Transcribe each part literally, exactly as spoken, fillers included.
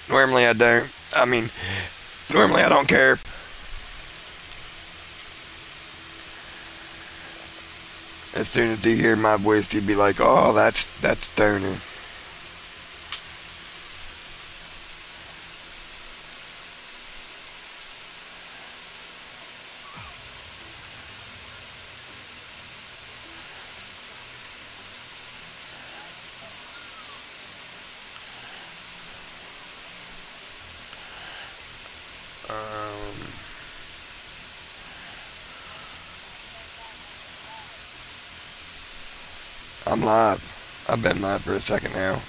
Normally I don't. I mean, normally I don't care. As soon as you hear my voice, you'd be like, oh, that's, that's Stoner. Um, I'm live. I've been live for a second now.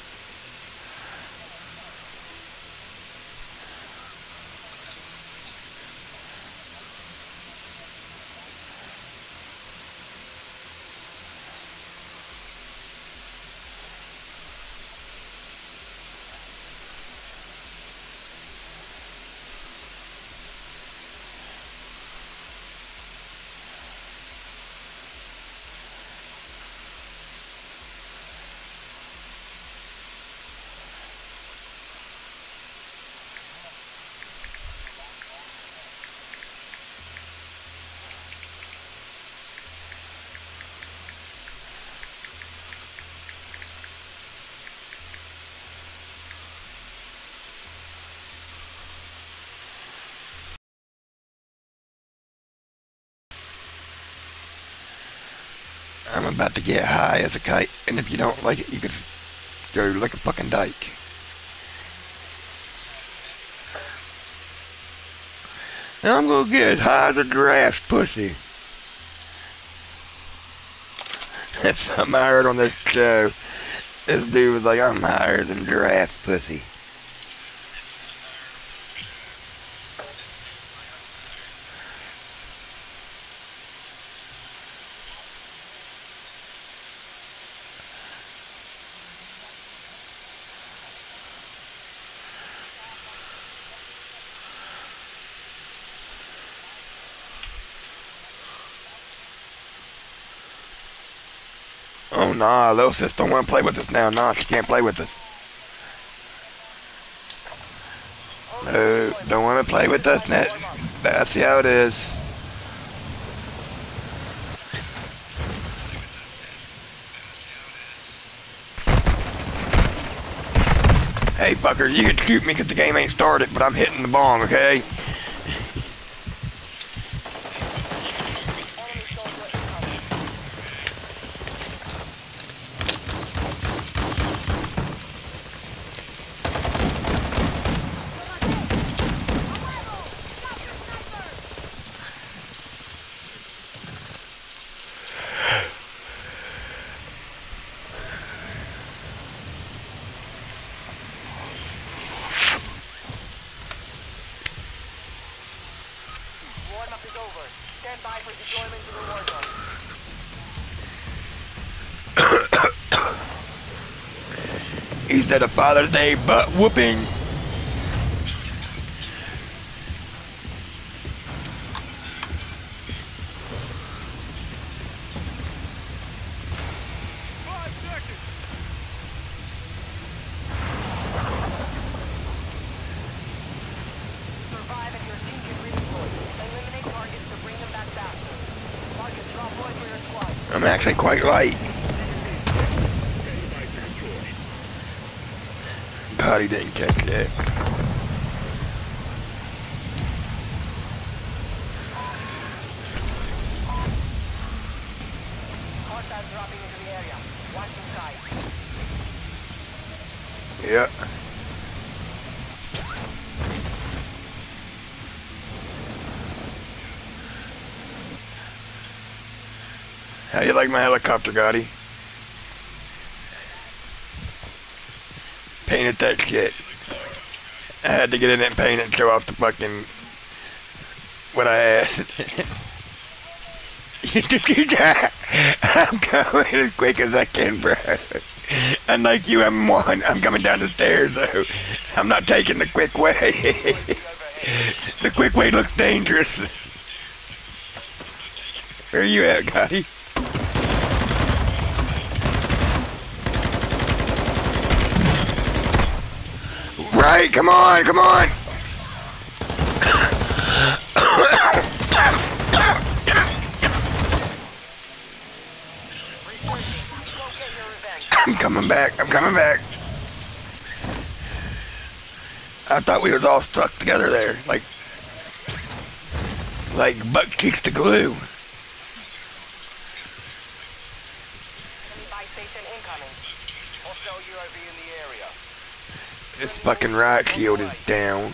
I'm about to get high as a kite, and if you don't like it, you can go like a fucking dyke. Now I'm gonna get as high as a giraffe's pussy. That's something I heard on this show. This dude was like, I'm higher than giraffe's pussy. Oh nah, little sis don't want to play with us now. Nah, she can't play with us. No, don't want to play with us, Net. That's how it is. Hey, fucker, you can shoot me because the game ain't started, but I'm hitting the bong, okay? He said a Father's Day butt whooping. I'm actually quite light. God, he didn't catch that. Yeah. How you like my helicopter, Gotti? Painted that shit. I had to get in and paint it and show off the fucking what I had. I'm coming as quick as I can, bro. Unlike you, I'm one. I'm coming down the stairs, though. I'm not taking the quick way. The quick way looks dangerous. Where are you at, Gotti? Right, come on, come on! I'm coming back, I'm coming back. I thought we was all stuck together there, like, like butt cheeks to glue. This fucking riot shield is down.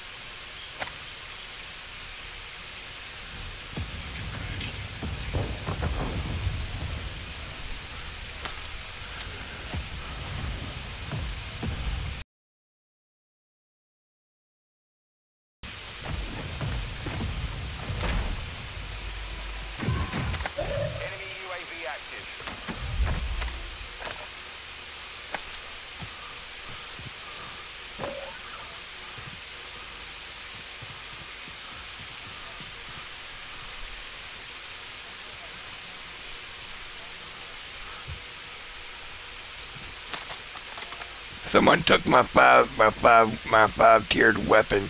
Someone took my five, my five, my five-tiered weapon.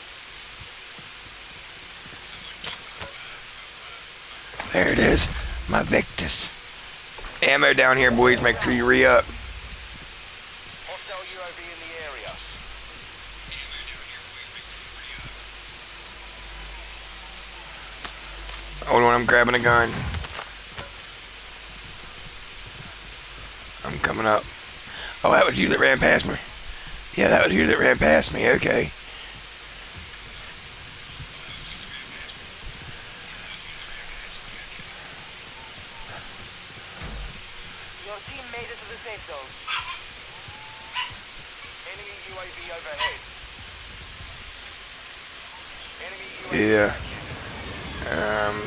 There it is, my Victus. Ammo down here, boys. Make sure you re-up. Hold on, I'm grabbing a gun. I'm coming up. Oh, that was you that ran past me. Yeah, that was you that ran past me. Okay. Your team made it to the safe zone. Enemy U A V overhead. Enemy U A V. Yeah. Um.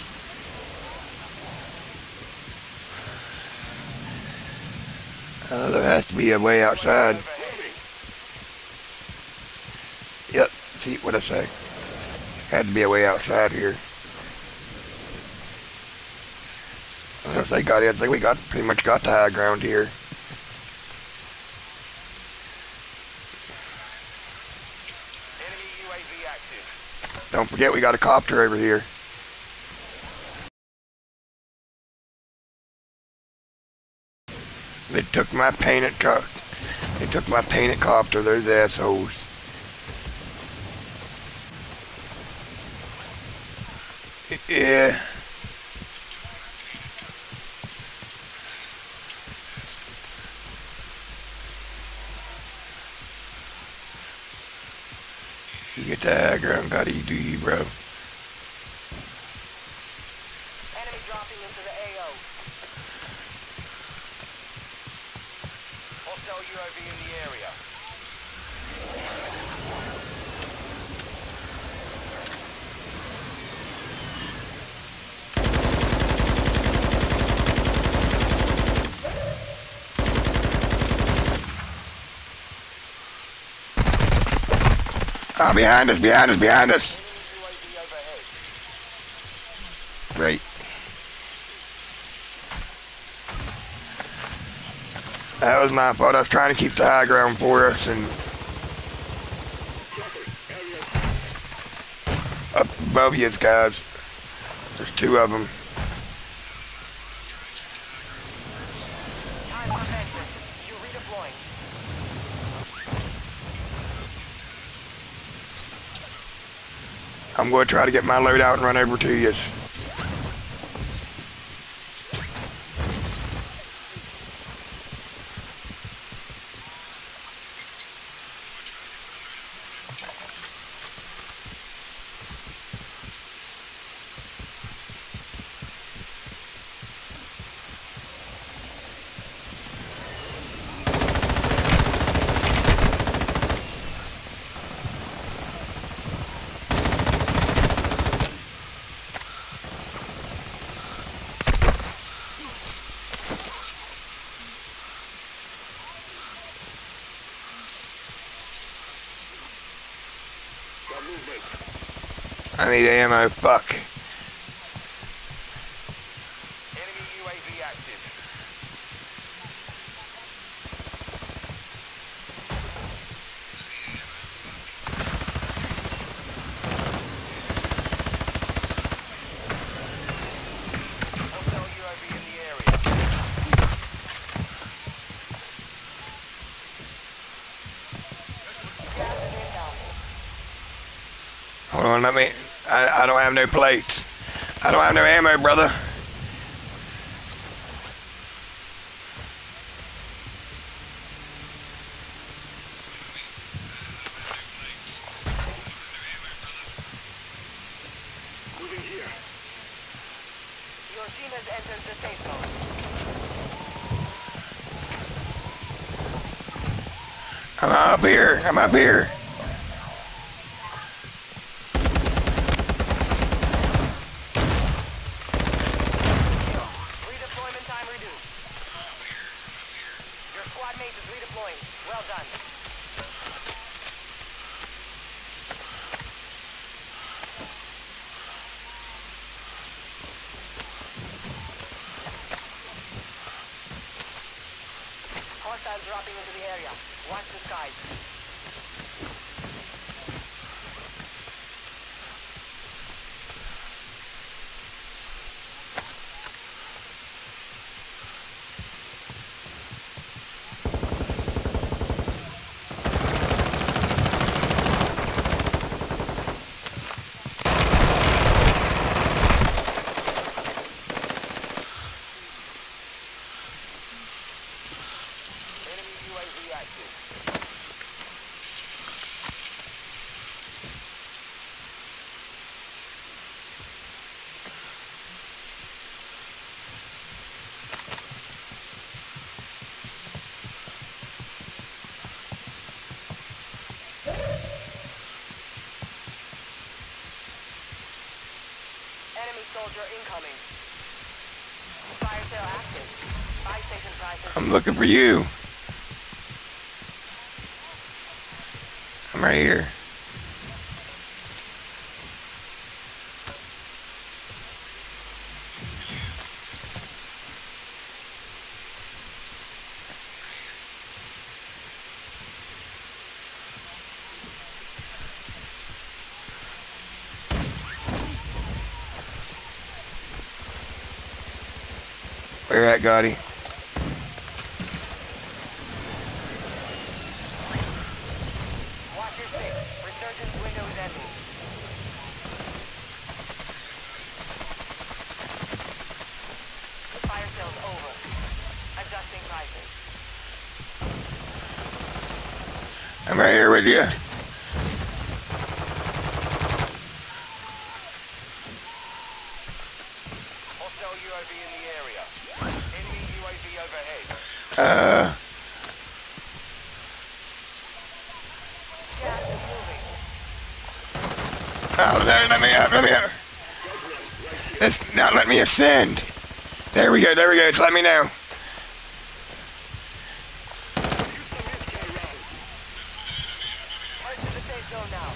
Uh, there has to be a way outside. Yep. See what I say. Had to be a way outside here. Unless they got it, I think we got pretty much got the high ground here. Enemy U A V active. Don't forget we got a copter over here. They took my painted co- They took my painted copter, those assholes. Yeah. You get the high ground, gotta do you, bro. Enemy dropping into the A O. Hostile U A V in the area. Ah, behind us, behind us, behind us. Enemy U A V overhead. Right. That was my fault. I was trying to keep the high ground for us, and up above you guys. There's two of them. Time for exit. You redeploying. I'm going to try to get my load out and run over to you. I need ammo, fuck. Enemy U A V active. Hold on, let me. I, I don't have no plates. I don't have no ammo, brother. Moving here. Your team has entered the safe zone. I'm up here. I'm up here. Redeployment time reduced. Your squad mate is redeploying. Well done. Hostiles dropping into the area. Watch the skies. Enemy U A V active. Enemy soldier incoming. Fire sale active. Buy station prices. I'm looking for you. I'm right here. Where at, Gotti? Watch your six. Resurgence window is ending. Fire sale's over. Adjusting prices. I'm right here with you. Hostile U A V in the area. Enemy U A V overhead. Uh, Gas is moving. oh, there, let me out, let me out. It's not let me ascend. There we go, there we go, it's let me know. Head to the safe zone now.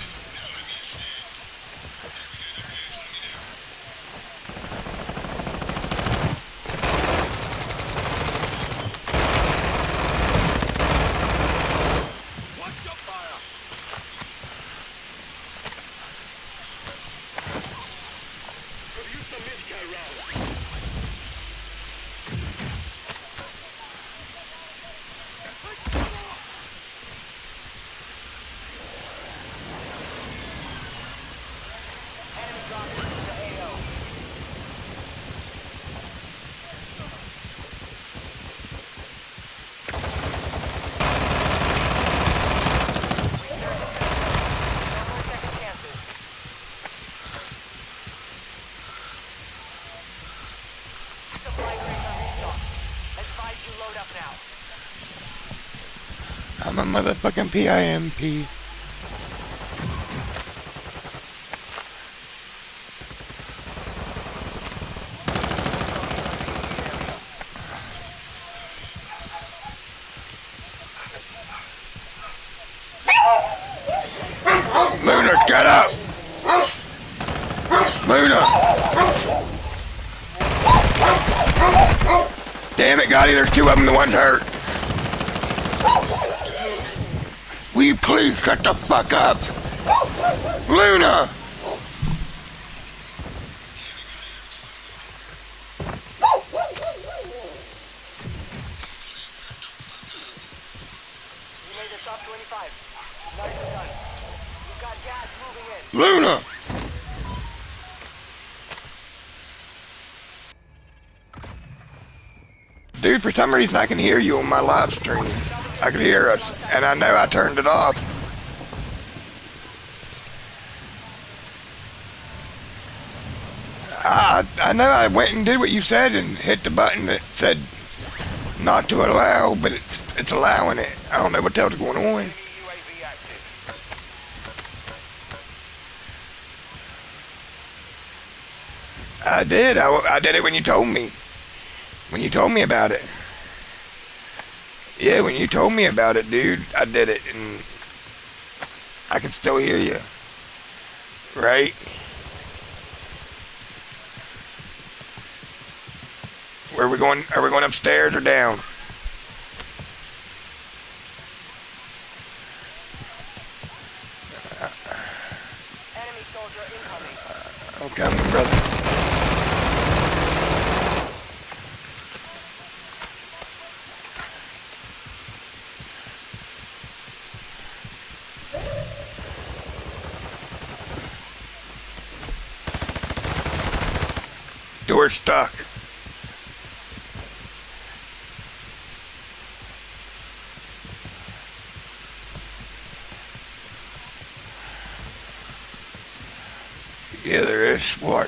Watch your fire. Could use some mid-K rounds. Enemy dropping into the A O. No more second chances. Supply crates are restocked. Advise you load up now. I'm a motherfucking P I M P. Luna, get up! Luna! Damn it, Gotti, there's two of them, the one's hurt. Will you please shut the fuck up? Luna! You made the top twenty-five. Nicely done. Got gas moving in. Luna! Dude, for some reason I can hear you on my live stream. I can hear us, and I know I turned it off. I, I know I went and did what you said and hit the button that said not to allow, but it's, it's allowing it. I don't know what the hell's going on. U A V active. I did. I, I did it when you told me. When you told me about it. Yeah, when you told me about it, dude, I did it, and I can still hear you. Right? Where are we going? Are we going upstairs or down? Enemy soldier incoming. Okay, my brother. Door stuck. Yeah, there is. What?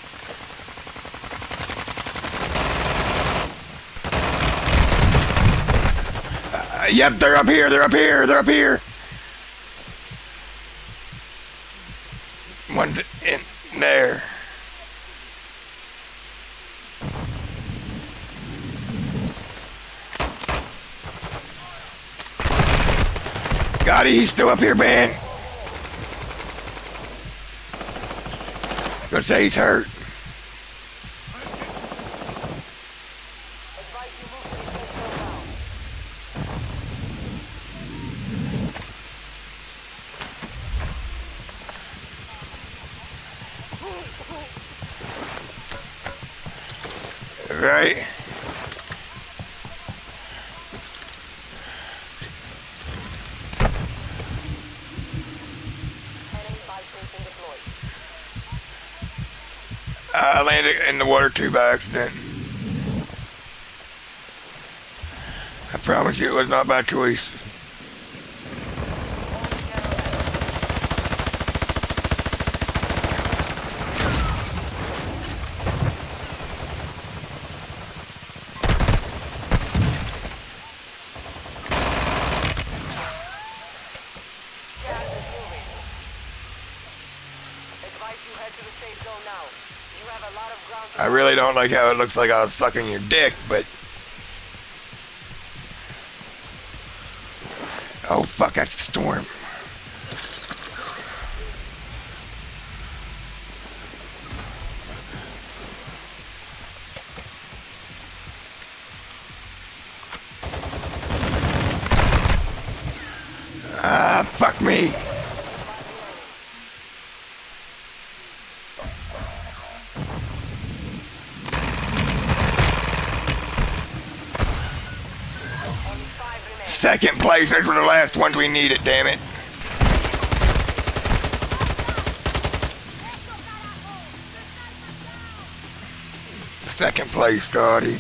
Uh, yep, they're up here. They're up here. They're up here. One's in there. Got it. He's still up here, man. Gonna say he's hurt. Advise you move to the safe zone now. Right. Enemy buy station deployed. I landed in the water tube by accident. I promise you it was not by choice. Gas is moving. Advise you head to the safe zone now. You have a lot of ground to I really don't like how it looks like I was sucking your dick, but... Oh, fuck, that's the storm. Ah, fuck me. Only five remain. Second place, those were the last ones we needed, damn it. Second place, Scotty.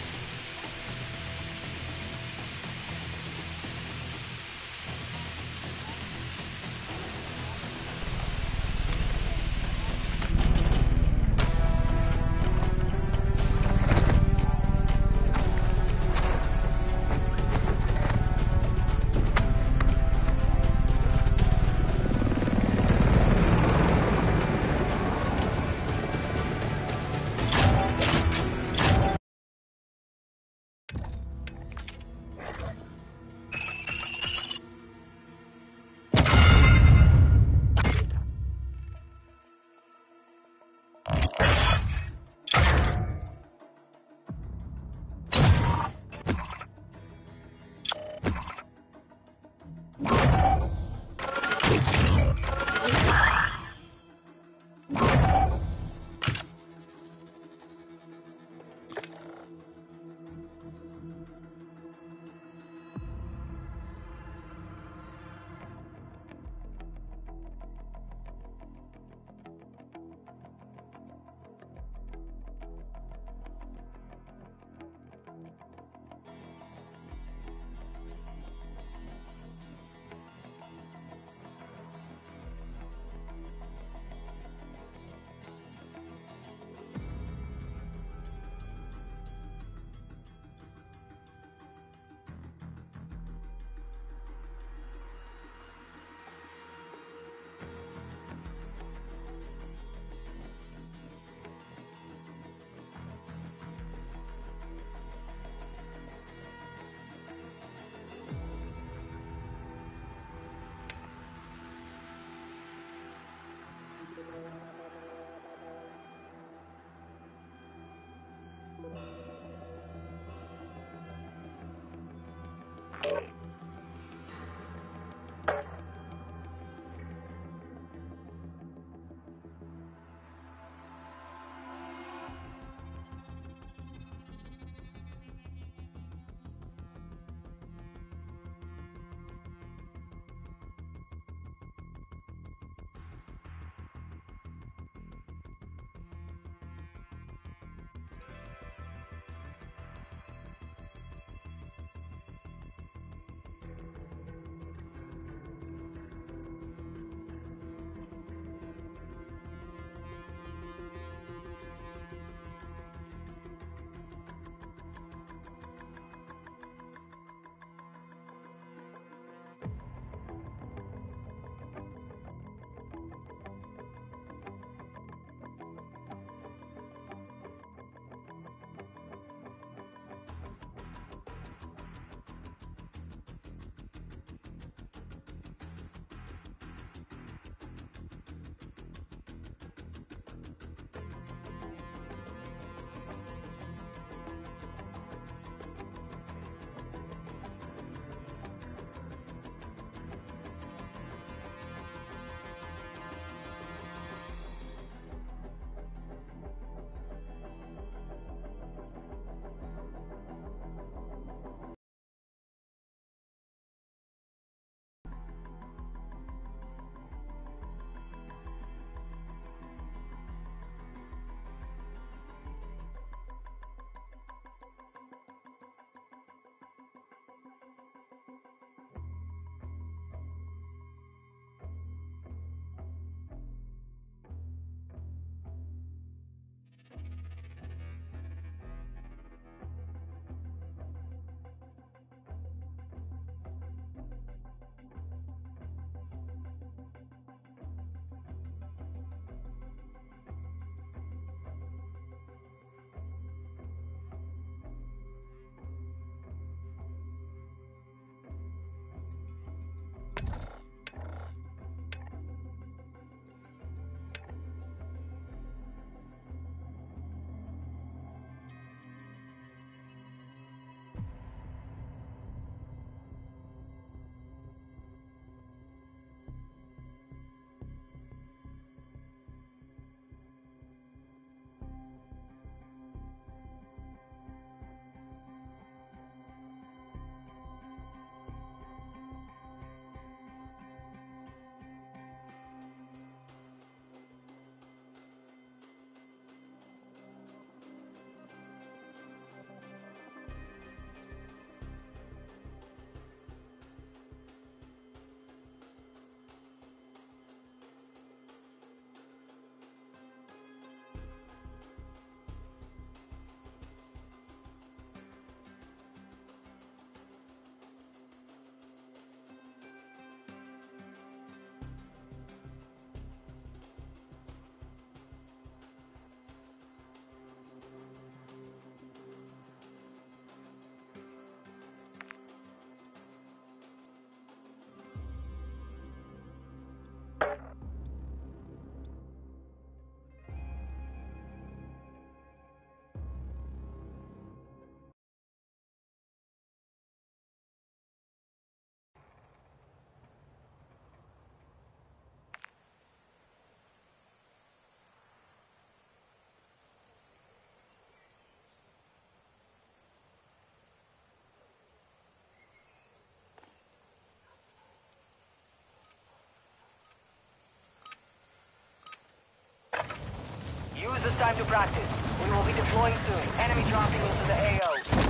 Use this time to practice. We will be deploying soon. Enemy dropping into the A O.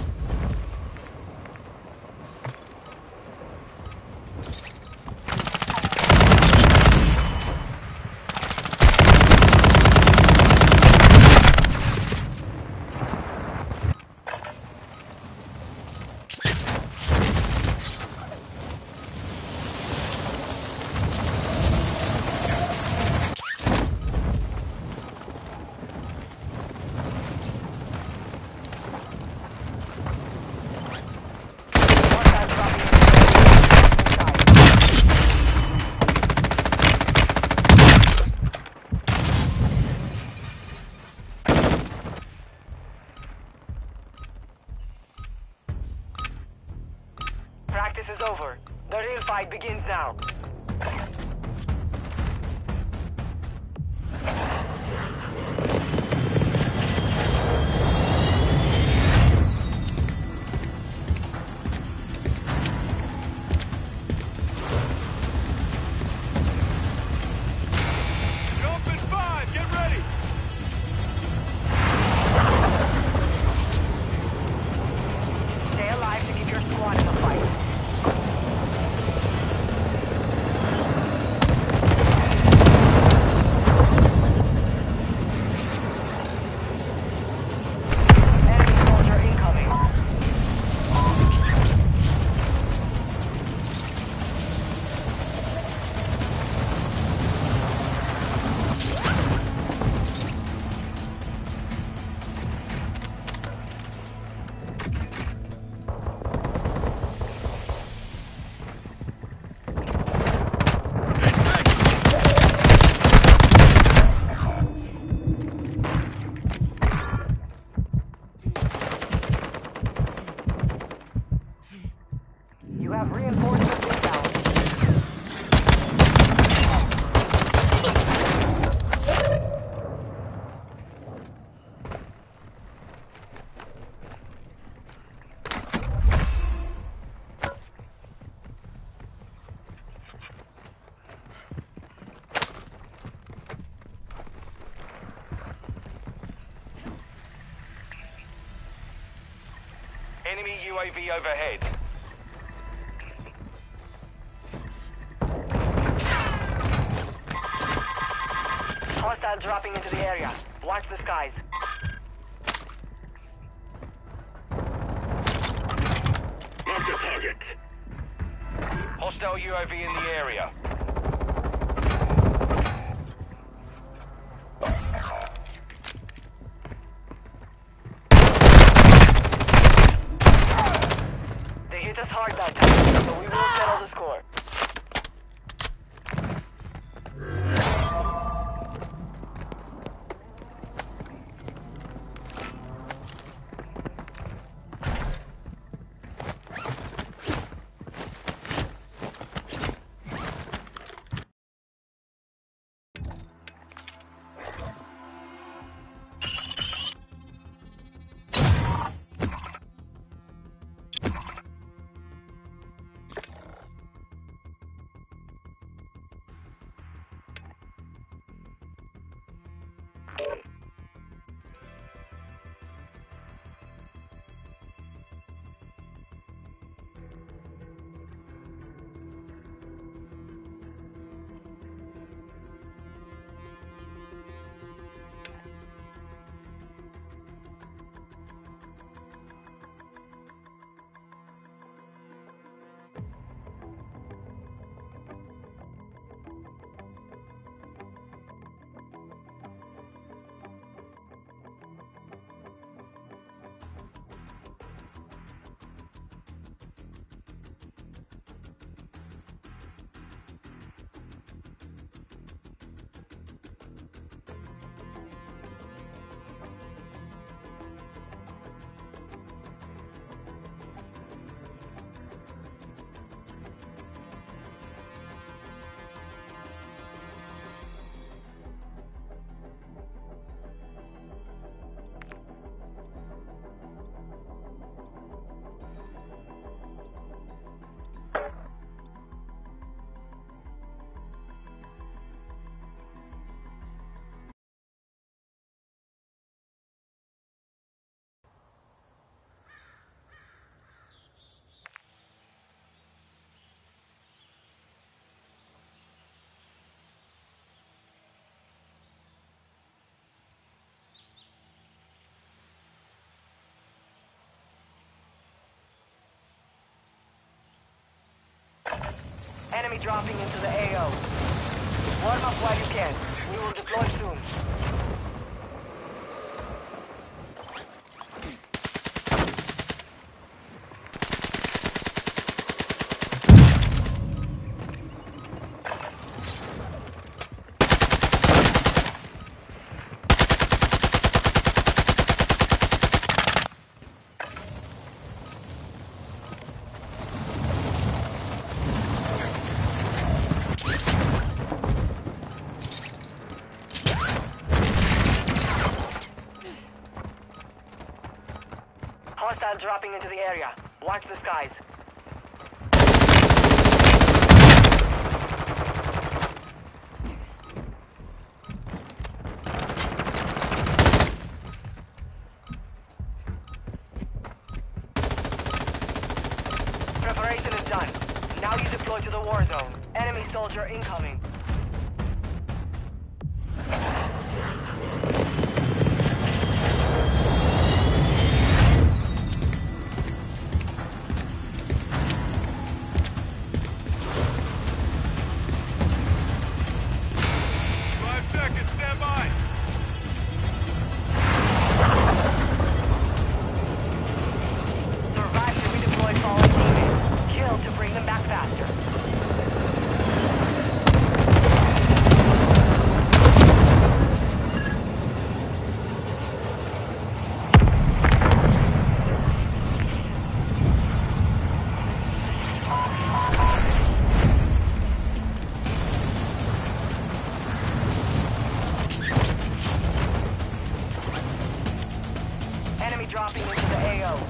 Practice is over. The real fight begins now. Jump in five, get ready! Stay alive to keep your squad in the fight. Enemy soldier incoming. You have reinforcements inbound. Enemy U A V overhead. Hostile dropping into the area. Watch the skies. Mark the target. Hostile U A V in the area. They hit us hard that time, but we will settle the score. Enemy dropping into the A O. Warm up while you can. We will deploy soon. Hostiles dropping into the area. Watch the skies. Preparation is done. Now you deploy to the war zone. Enemy soldier incoming. Five seconds, stand by. Survive to redeploy fallen teammates. Kill to bring them back faster. Enemy dropping into the A O.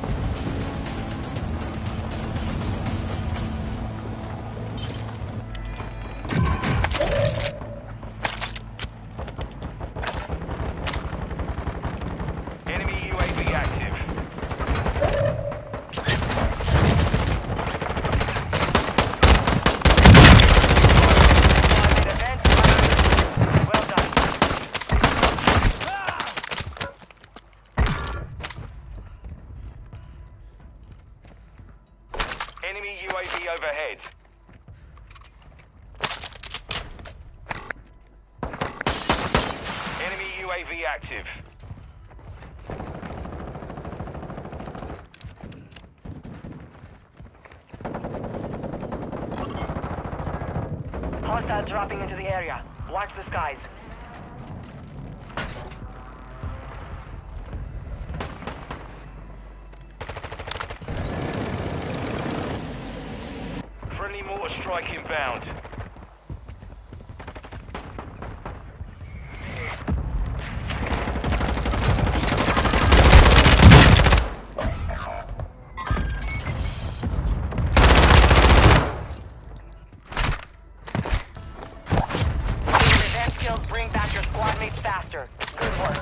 Enemy U A V active. Well done. Enemy U A V overhead. Enemy U A V active. Hostiles dropping into the area. Watch the skies. Friendly mortar strike inbound. Revenge skills bring back your squad mates faster. Good work.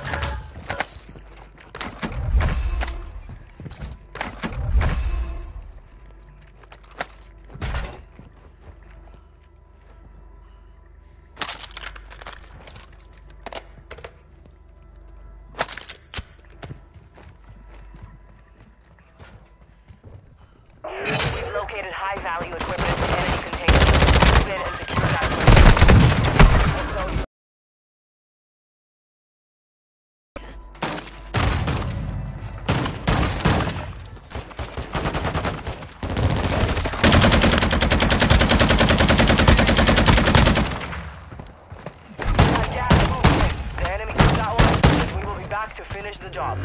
We've located high-value equipment in enemy containers. Move in and secure that equipment. Also, got gas movement. The enemy took that one. We will be back to finish the job.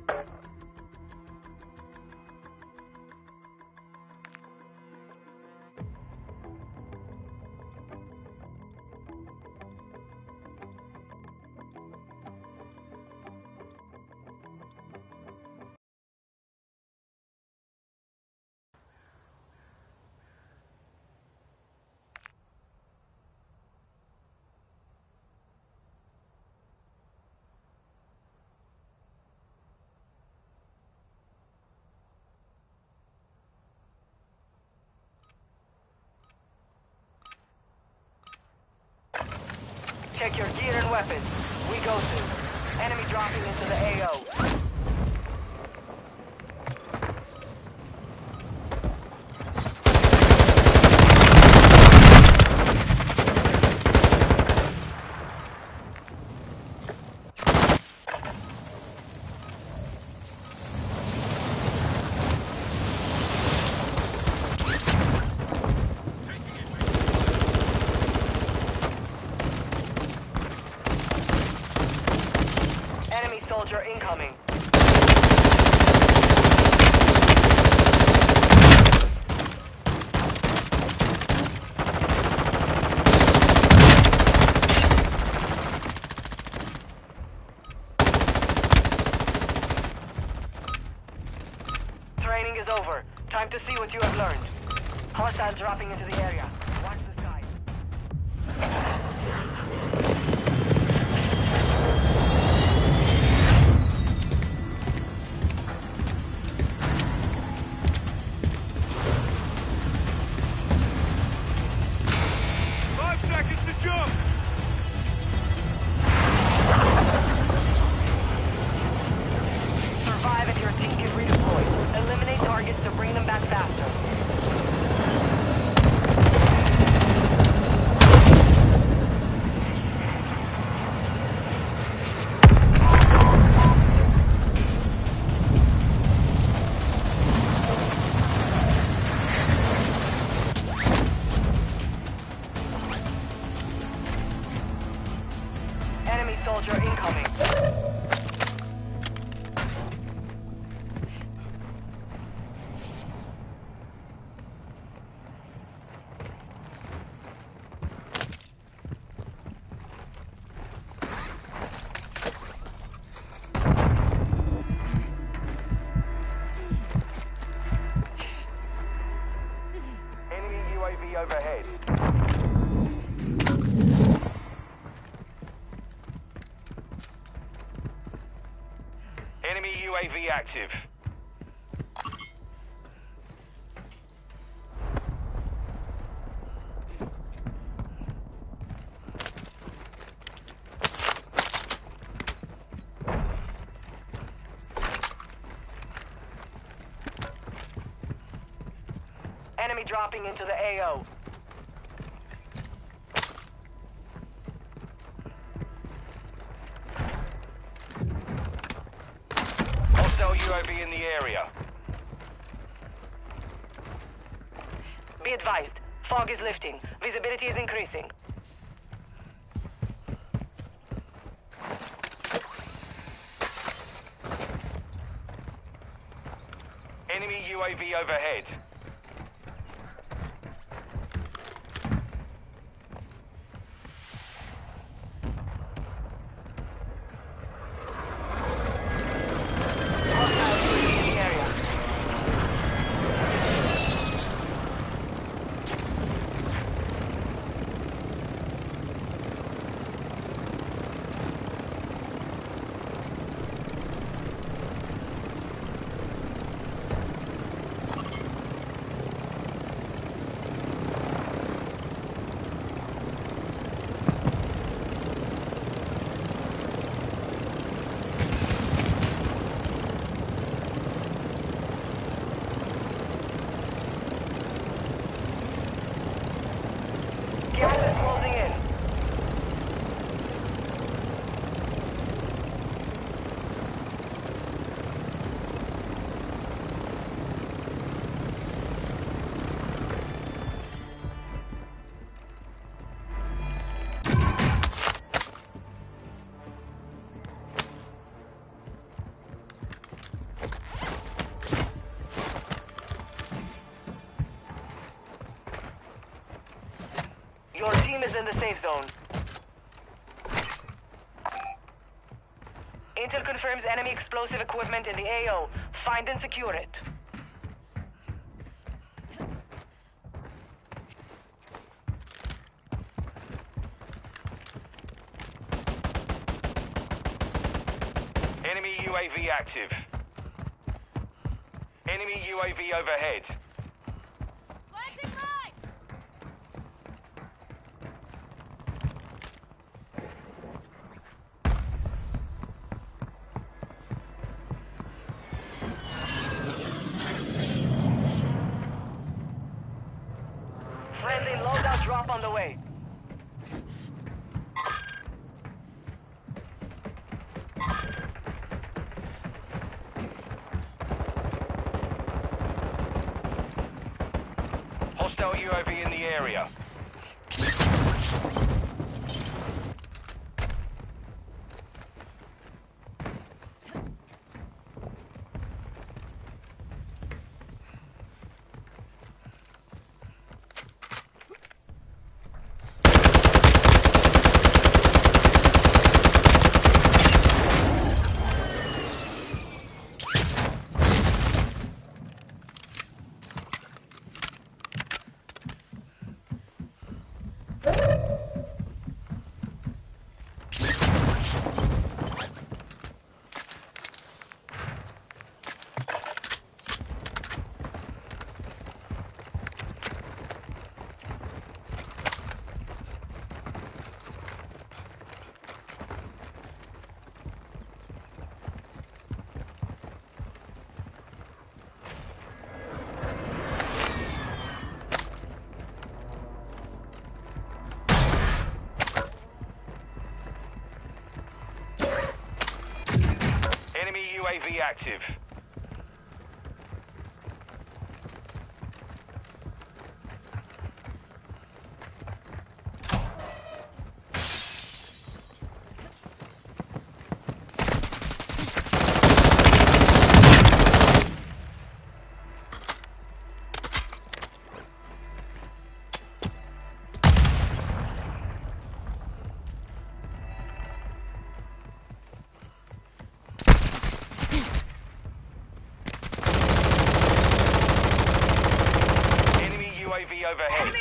Check your gear and weapons. We go soon. Enemy dropping into the A O. Enemy soldier incoming. Training is over. Time to see what you have learned. Hostiles dropping into the area. Watch the skies. Five seconds to jump! Survive if your team can redeploy. Eliminate targets to bring them back faster. Enemy soldier incoming. Enemy U A V overhead. Enemy U A V active. Enemy dropping into the A O. Hostile U A V in the area. Be advised, fog is lifting. Visibility is increasing. Enemy U A V overhead. Hostile U A V in the area. is in the safe zone. Intel confirms enemy explosive equipment in the A O. Find and secure it. Enemy U A V active. Enemy U A V overhead. Friendly loadout drop on the way. Hostile U A V in the area. Enemy U A V active. Enemy U A V overhead.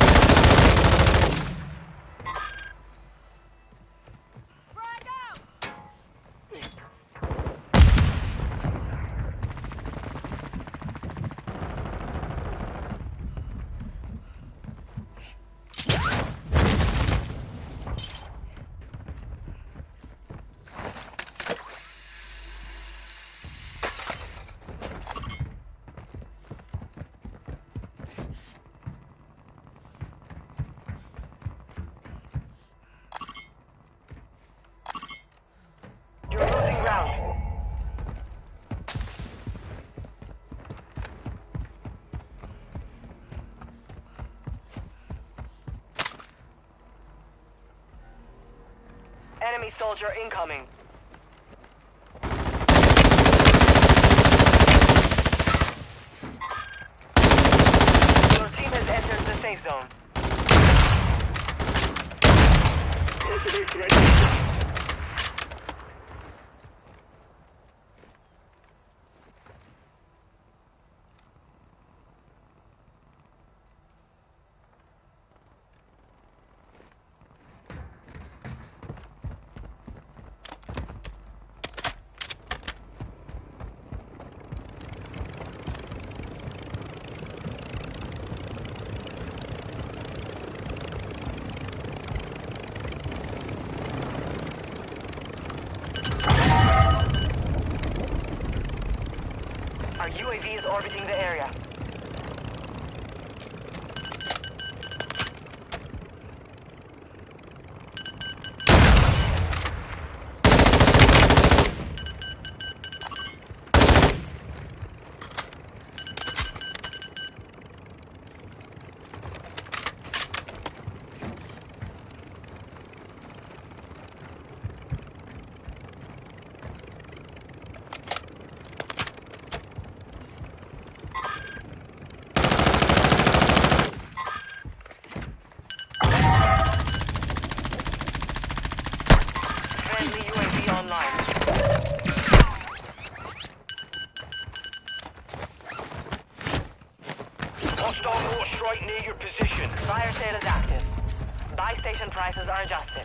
You're losing ground. Enemy soldier incoming. Your team has entered the safe zone. Orthodox ready. Our U A V is orbiting the area. support strike near your position. Fire sale is active. Buy station prices are adjusted.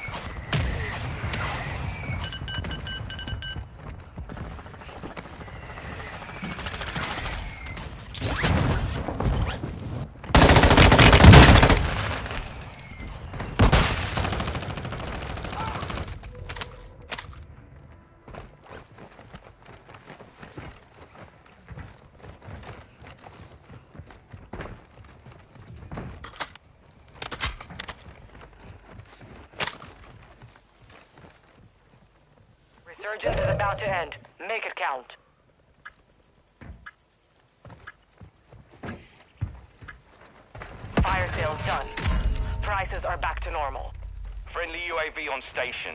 Resurgence is about to end. Make it count. Fire sales done. Prices are back to normal. Friendly U A V on station.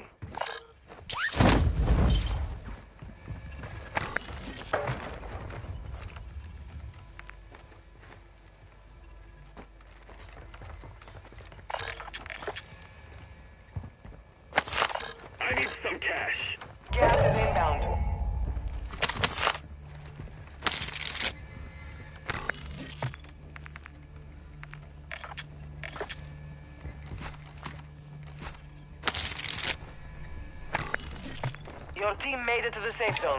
I need some cash. Gas is inbound. Your team made it to the safe zone.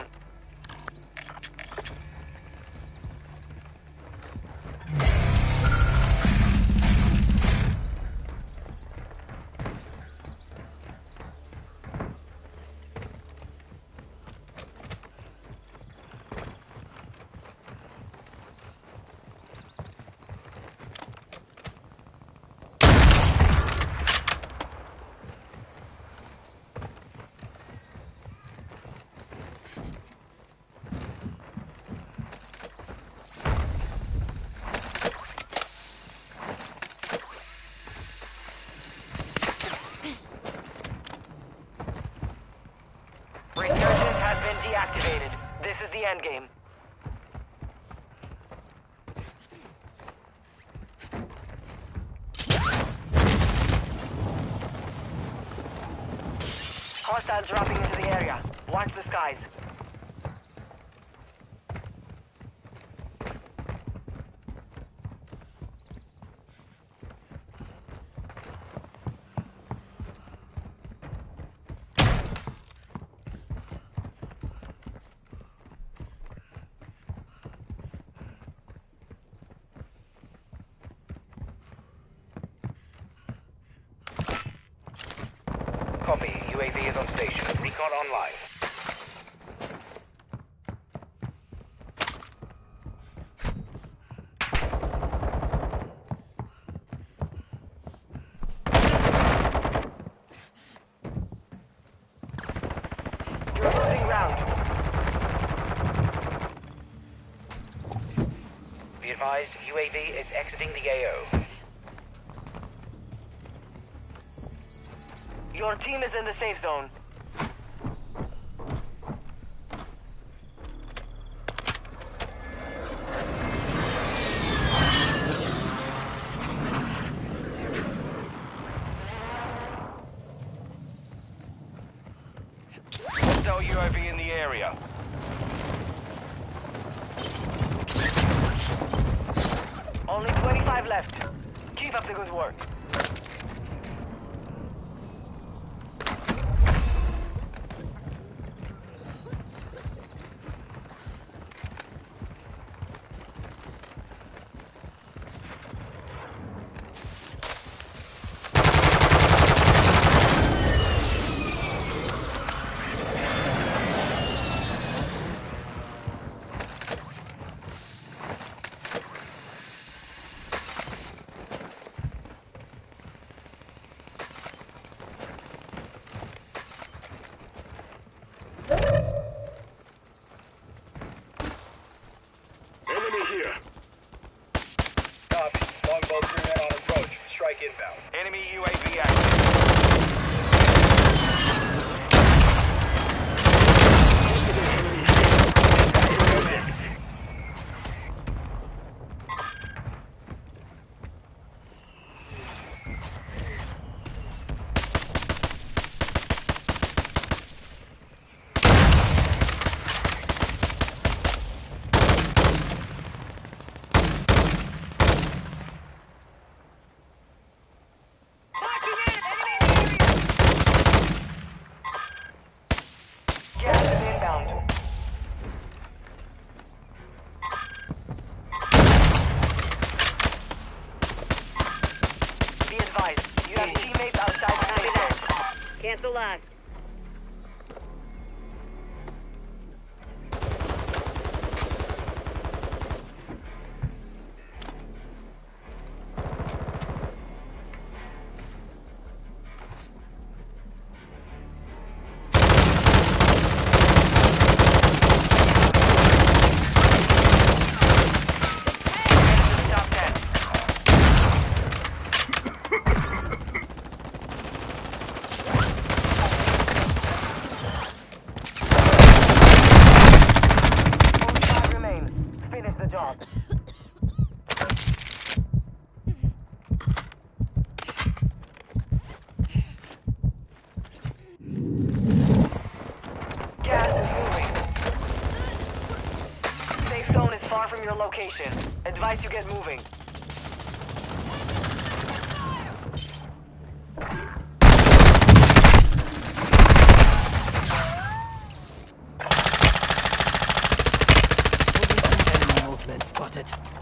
Resurgence has been deactivated. This is the endgame. Hostiles dropping into the area. Watch the skies. Copy. U A V is on station. Recon online. You're losing ground. Be advised, U A V is exiting the A O. Your team is in the safe zone. Hostile U A V in the area. Only twenty-five left. Keep up the good work. Get the last. Top ten. Only five remain. Finish the job. Gas is moving. Safe zone is far from your location. Advise you get moving. Enemy movement spotted.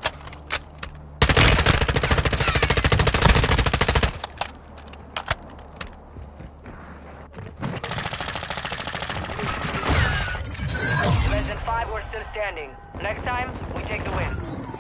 Less than five were still standing. Next time, we take the win.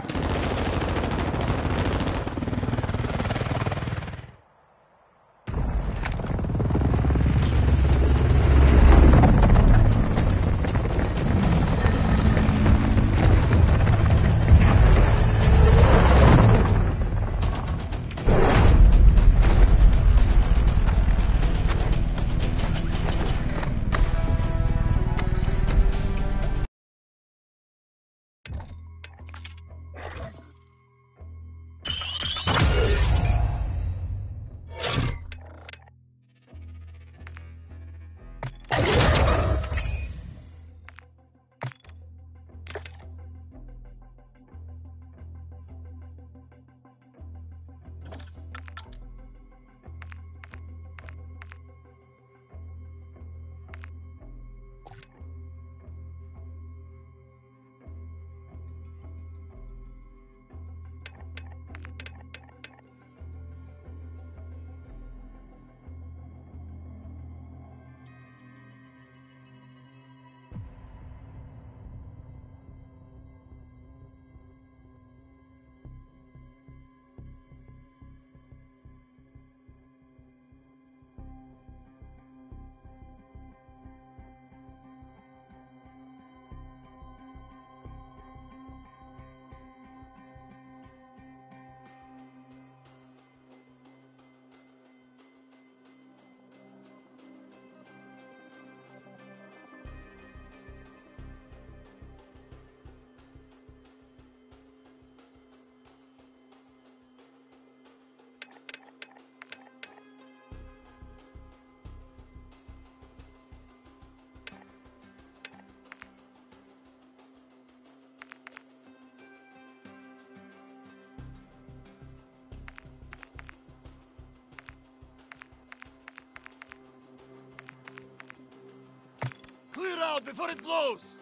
Clear out before it blows!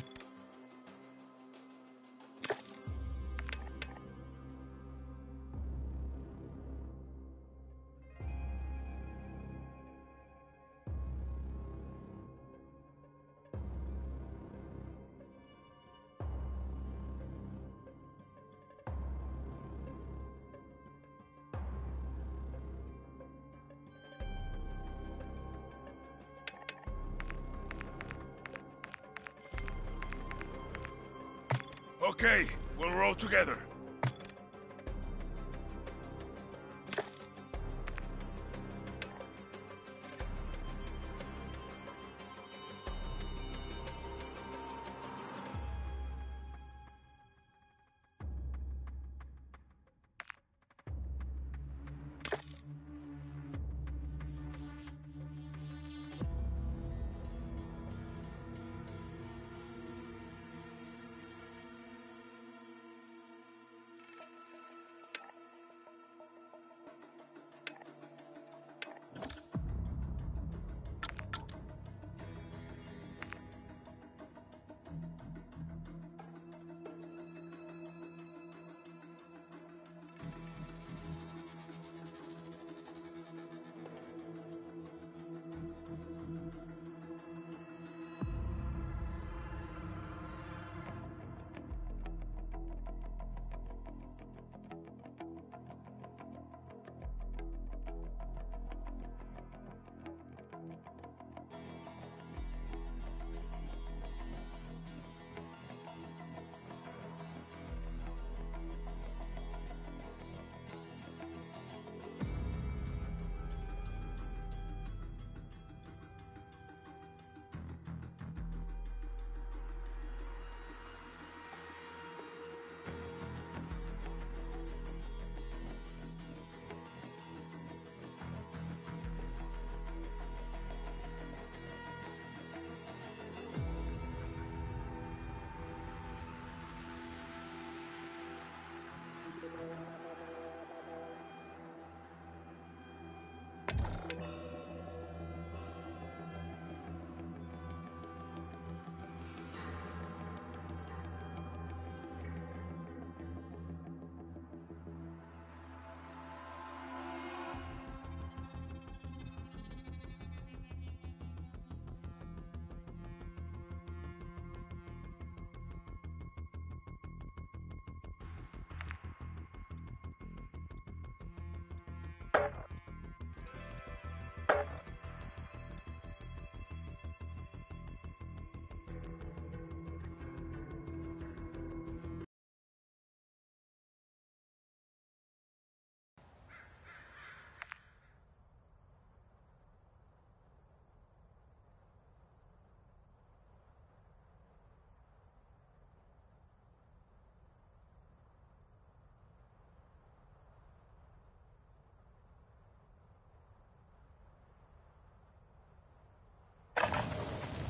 Okay, we'll roll together.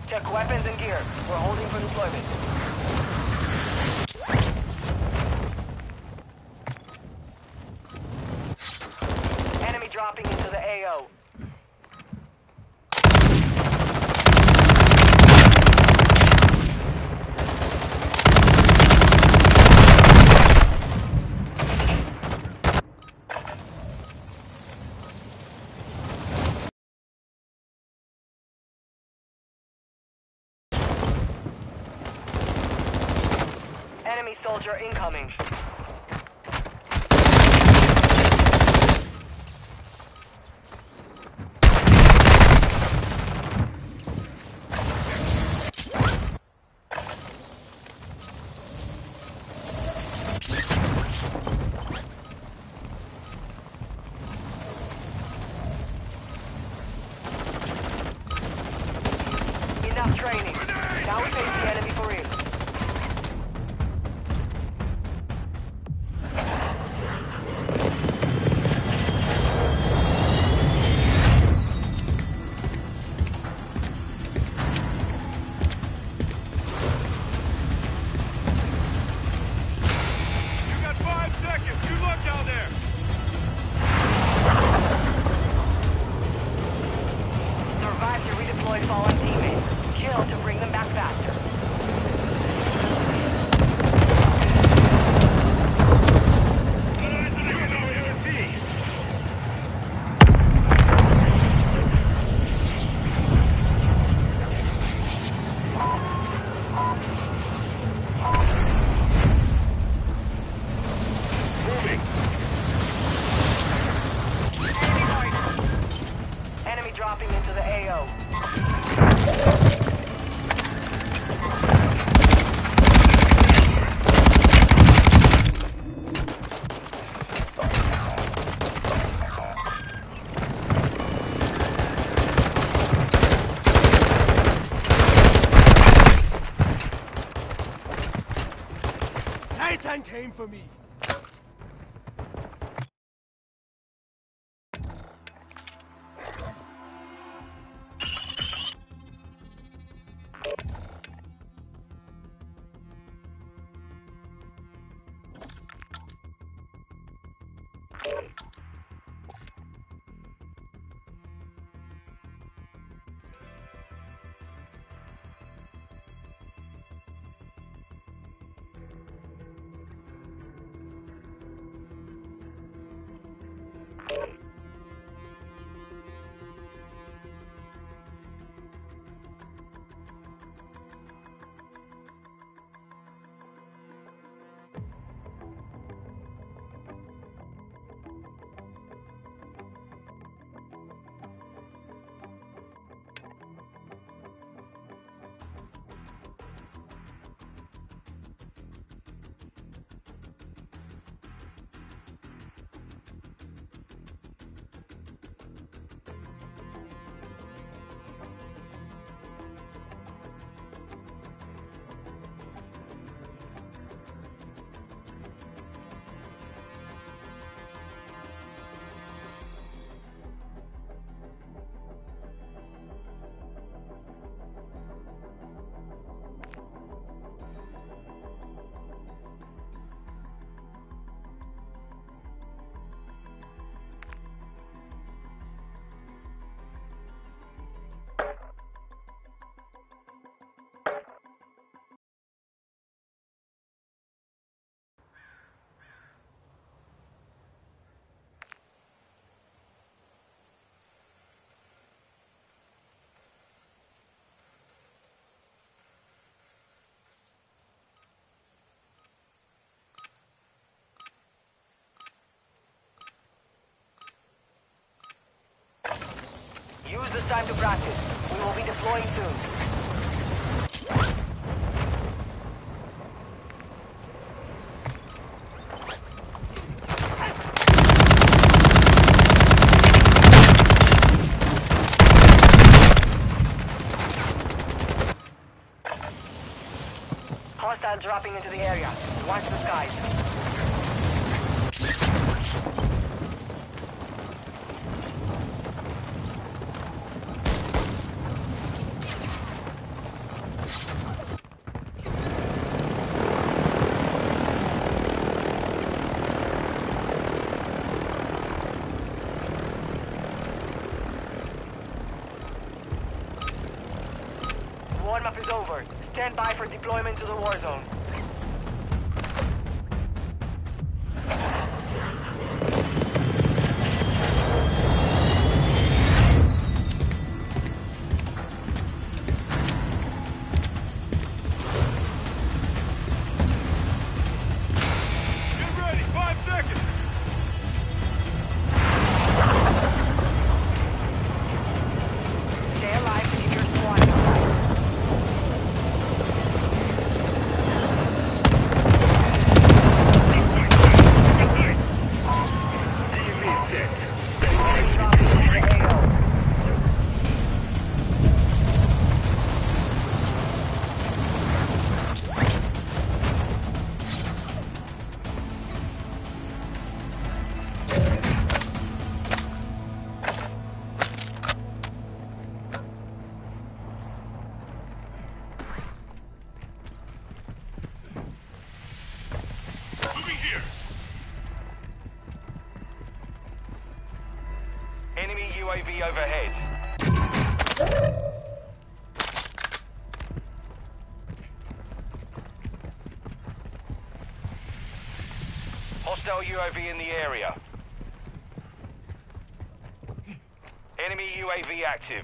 Check weapons and gear. We're holding for deployment. Enemy dropping into the A O. Enemy soldier incoming. Enough training. Now we face the enemy for real. You got five seconds. Good luck down there. Survive to redeploy fallen teammates. Kill to bring them back faster. Got eyes on the U A V. Moving. Enemy dropping into the A O. Satan came for me. Use this time to practice. We will be deploying soon. Hostile dropping into the area. Watch the skies. warm-up is over. Stand by for deployment to the war zone. Get ready! Five seconds! Stay alive to keep your squad in sight. Enemy dropping into the A O. Moving here! Enemy U A V overhead. Hostile U A V in the area. Enemy U A V active.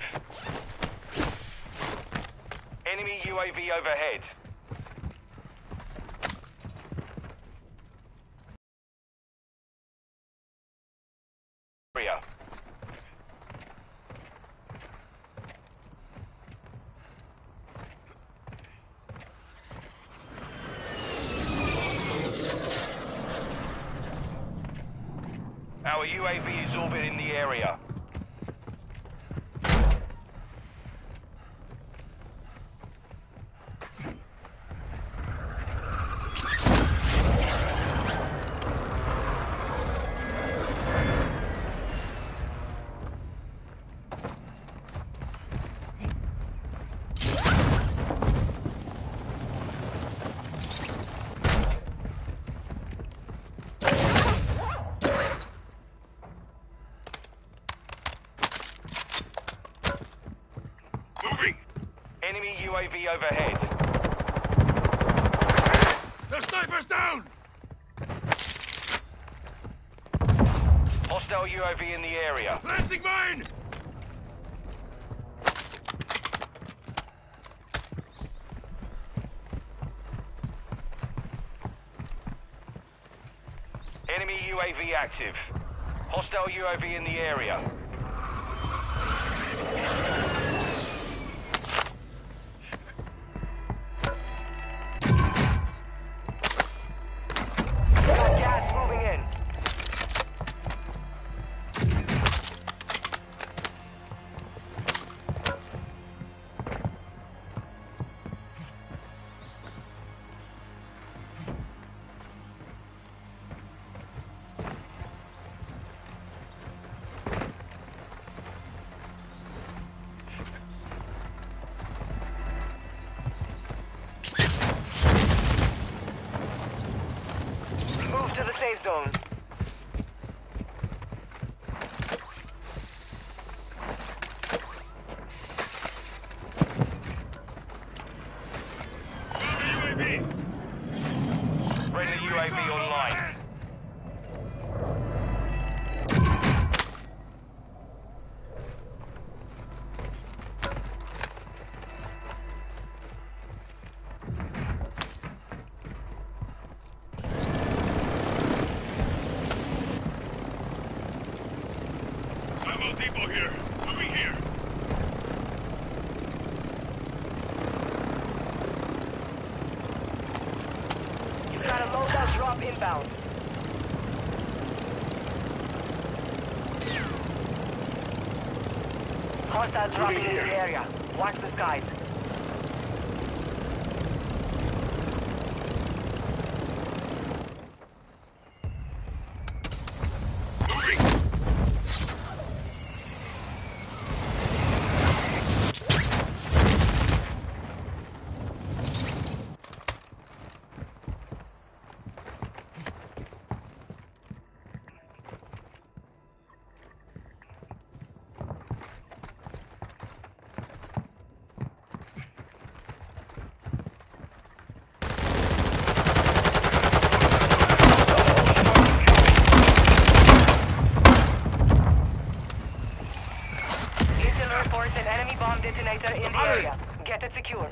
Enemy U A V overhead. Area. Our U A V is orbiting the area. Moving! Enemy U A V overhead. The sniper's down! Hostile U A V in the area. Planting mine! Enemy U A V active. Hostile U A V in the area. Got gas moving in. Move to the safe zone. U A V! Friendly U A V online. Ammo depot here! Moving here! You've got a loadout drop inbound. Hostile dropping into the area. Watch the skies. Moving! Hunter in the area. Get it secure.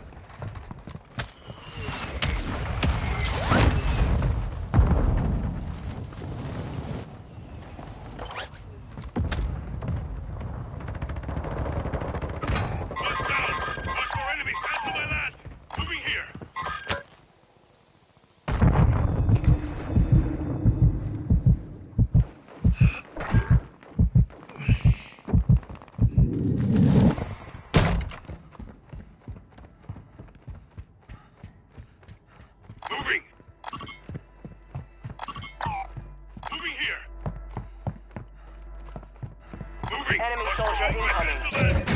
Enemy soldier incoming.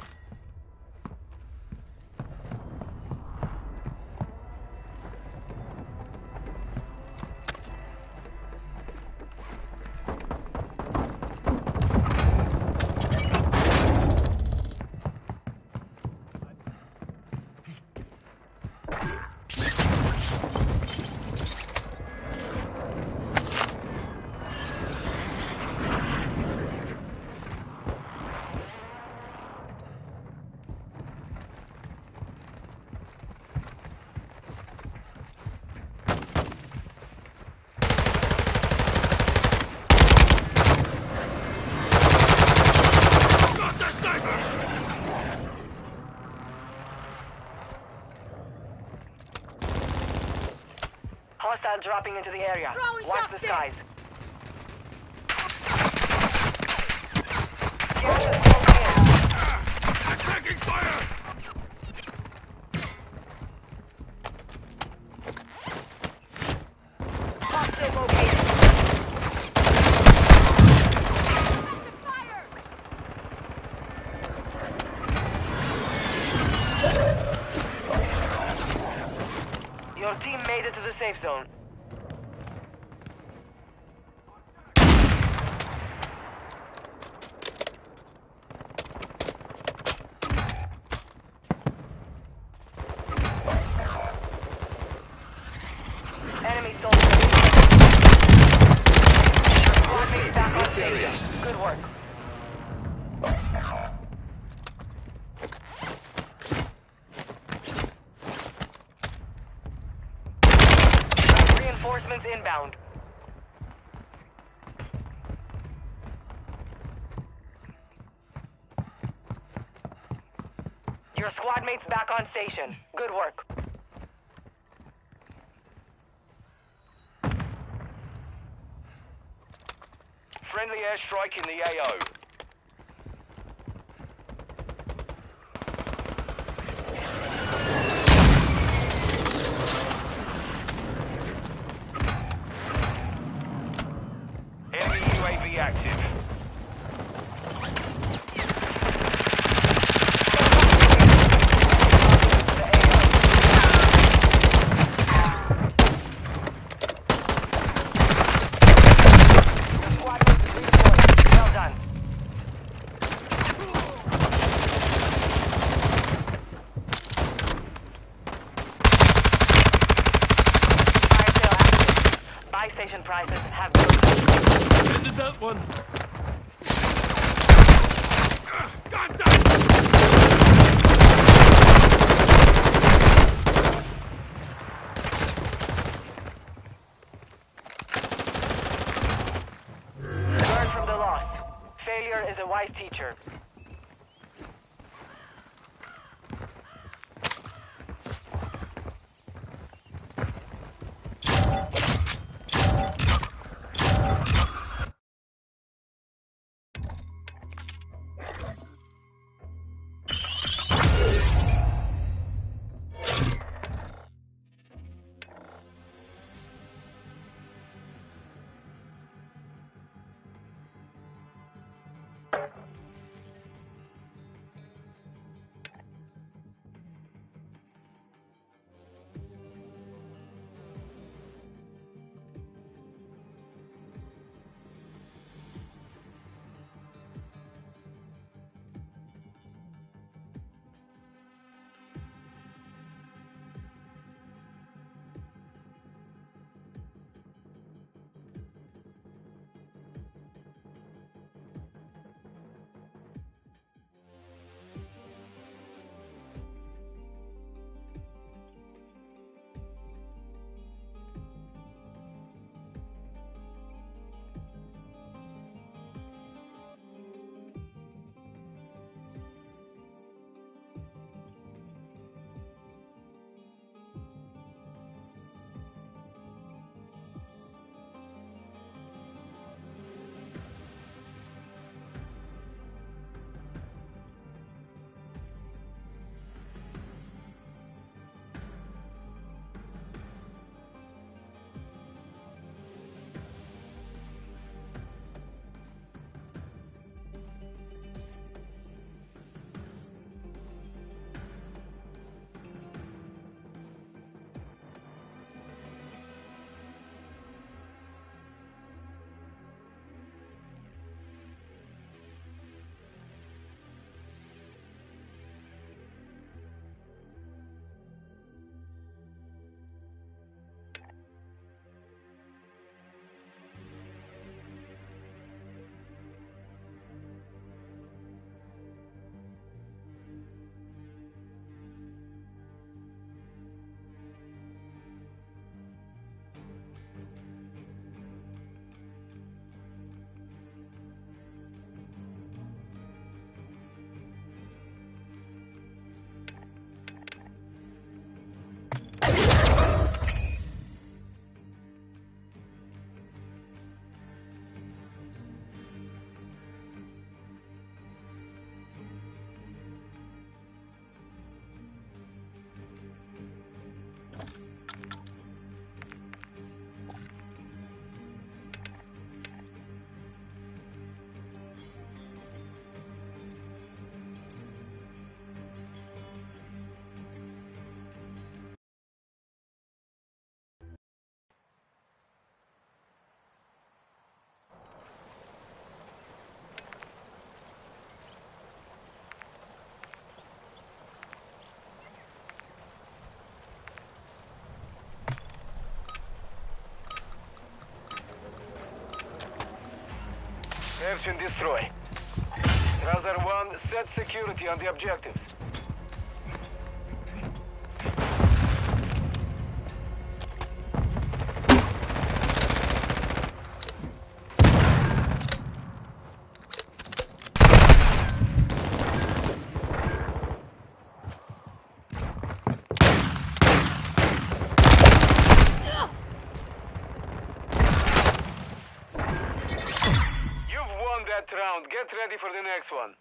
Hostile dropping into the area. Throwing Watch shots the there. skies. Get the smoke in. Attacking fire! Hostile location. Your team made it to the safe zone. Enemy soldier. Squad mates back on station. Good work. Reinforcements inbound. Your squad mates back on station. Good work. Friendly airstrike in the A O. Enemy U A V active. Squad mates redeployed. Well done. Fire sale active. Buy station prices have been reduced. Ended that one. Learn from the loss. Failure is a wise teacher. Search and destroy. Strasser one, set security on the objectives. Round. Get ready for the next one.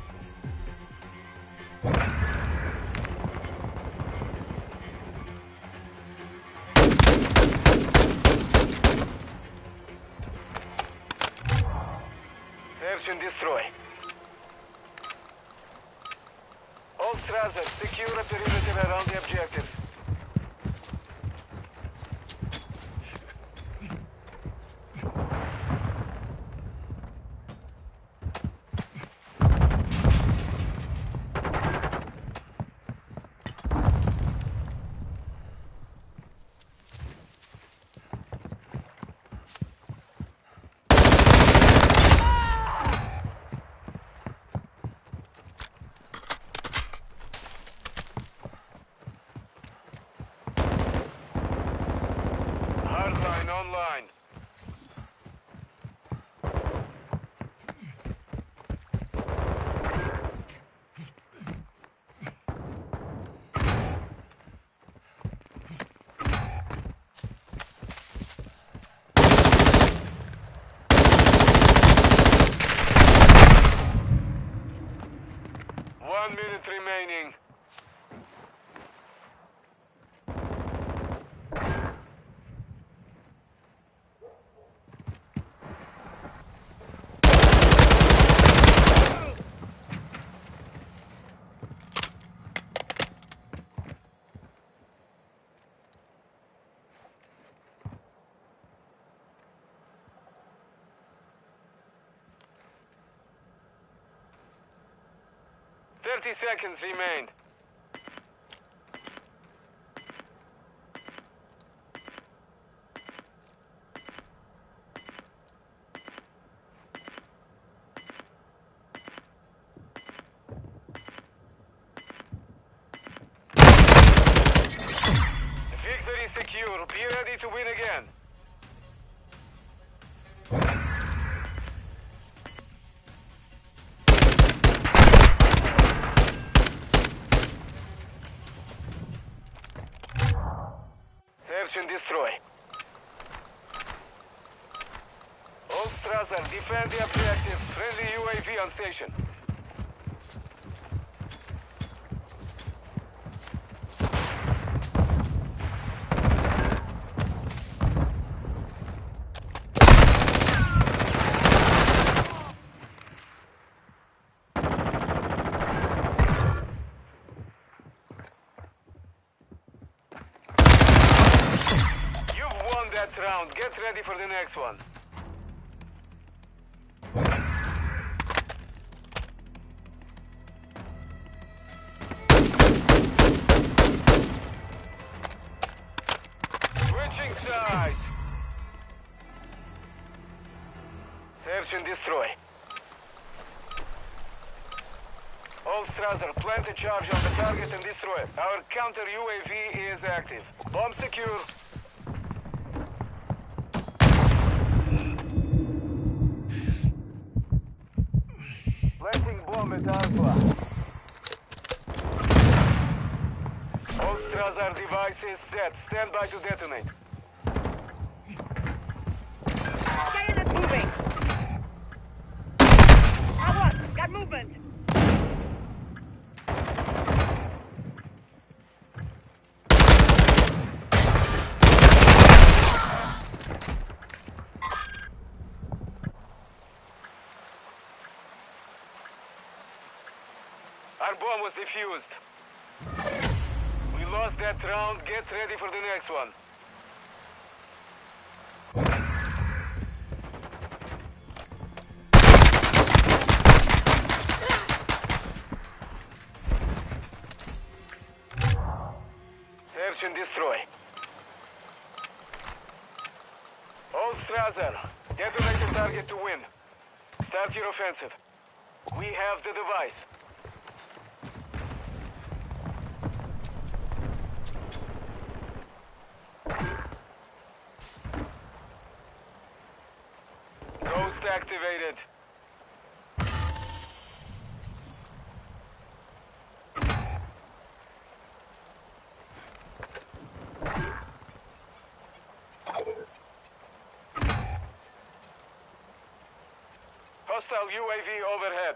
Search and destroy. All Strasser, secure a perimeter around the objectives. Hardline online. One minute remaining. Thirty seconds remain. Victory secure. Be ready to win again. Search and destroy. All Strasser, defend the objective. Friendly U A V on station. That round. Get ready for the next one. Switching sides. Search and destroy. All Strasser, plant a charge on the target and destroy it. Our counter U A V is active. Bomb secure. Planting bomb at Alpha. All Strasser devices set. Stand by to detonate. Scanner moving. Howard, got movement. Our bomb was defused. We lost that round. Get ready for the next one. Search and destroy. All Strasser, detonate the target to win. Start your offensive. We have the device. Ghost activated. Hostile U A V overhead.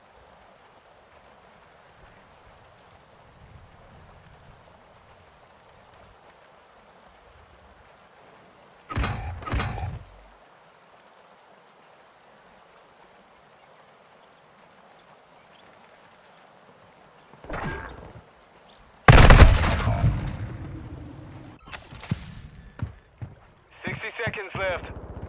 Sixty seconds left.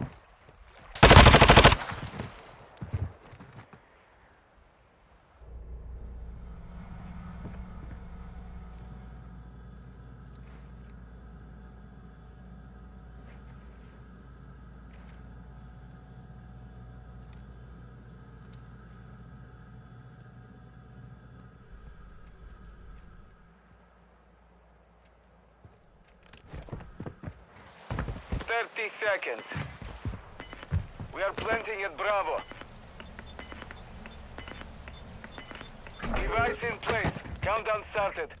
Thirty seconds. We are planting at Bravo. Device in place. Countdown started.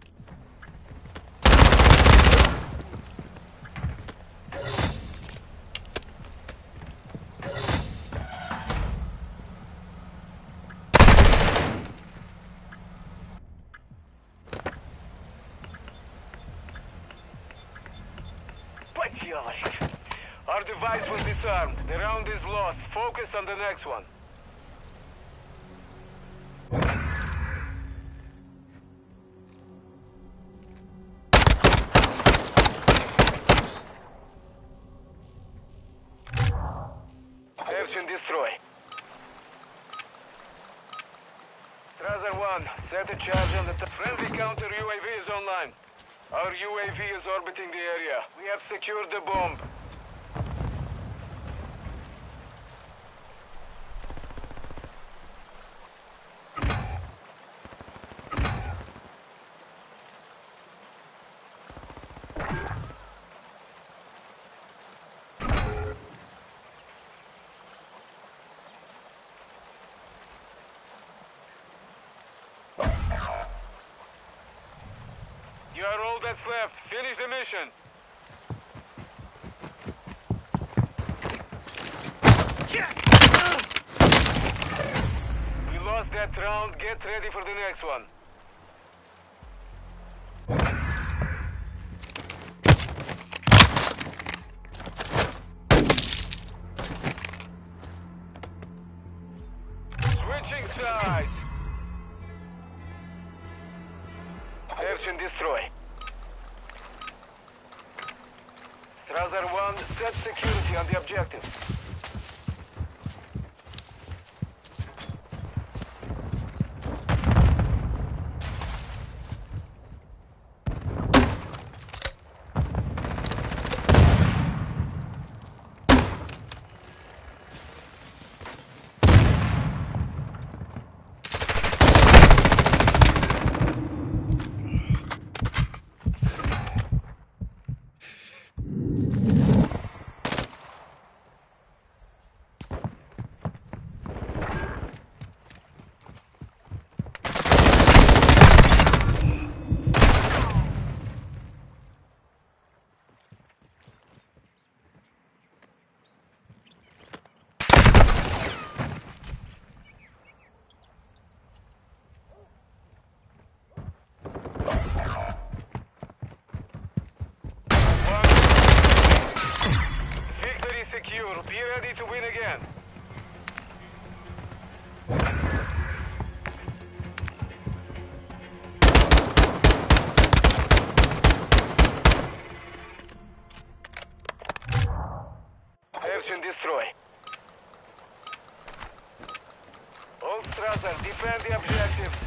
Our device was disarmed. The round is lost. Focus on the next one. Search and destroy. Strasser one, set a charge on the top. Friendly counter U A V is online. Our U A V is orbiting the area. We have secured the bomb. You are all that's left. Finish the mission. We lost that round. Get ready for the next one. Switching sides. Search and destroy. Strasser one, set security on the objective. Be ready to win again. Search and destroy. All Strasser, defend the objectives.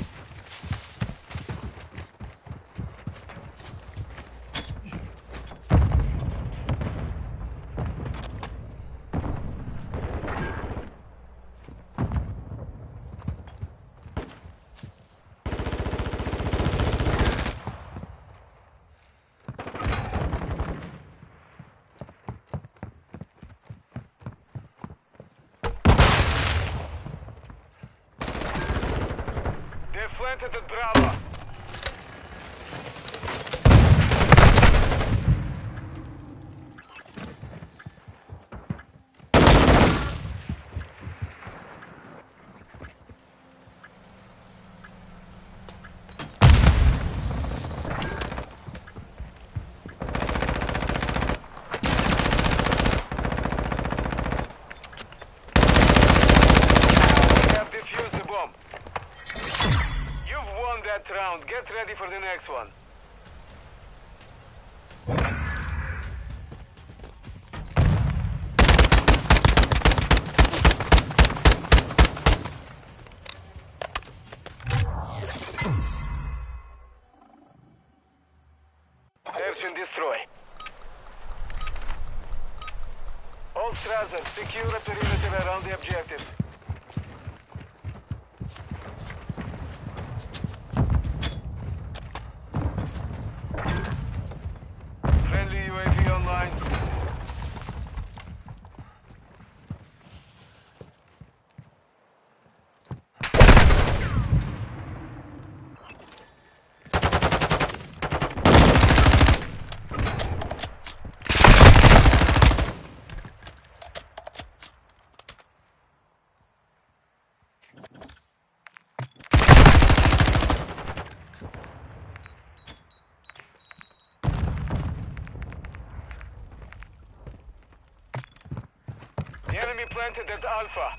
spotted at Bravo. That round. Get ready for the next one. Search and destroy. All Strasser, secure a perimeter around the objectives. U A V online. The enemy planted at Alpha.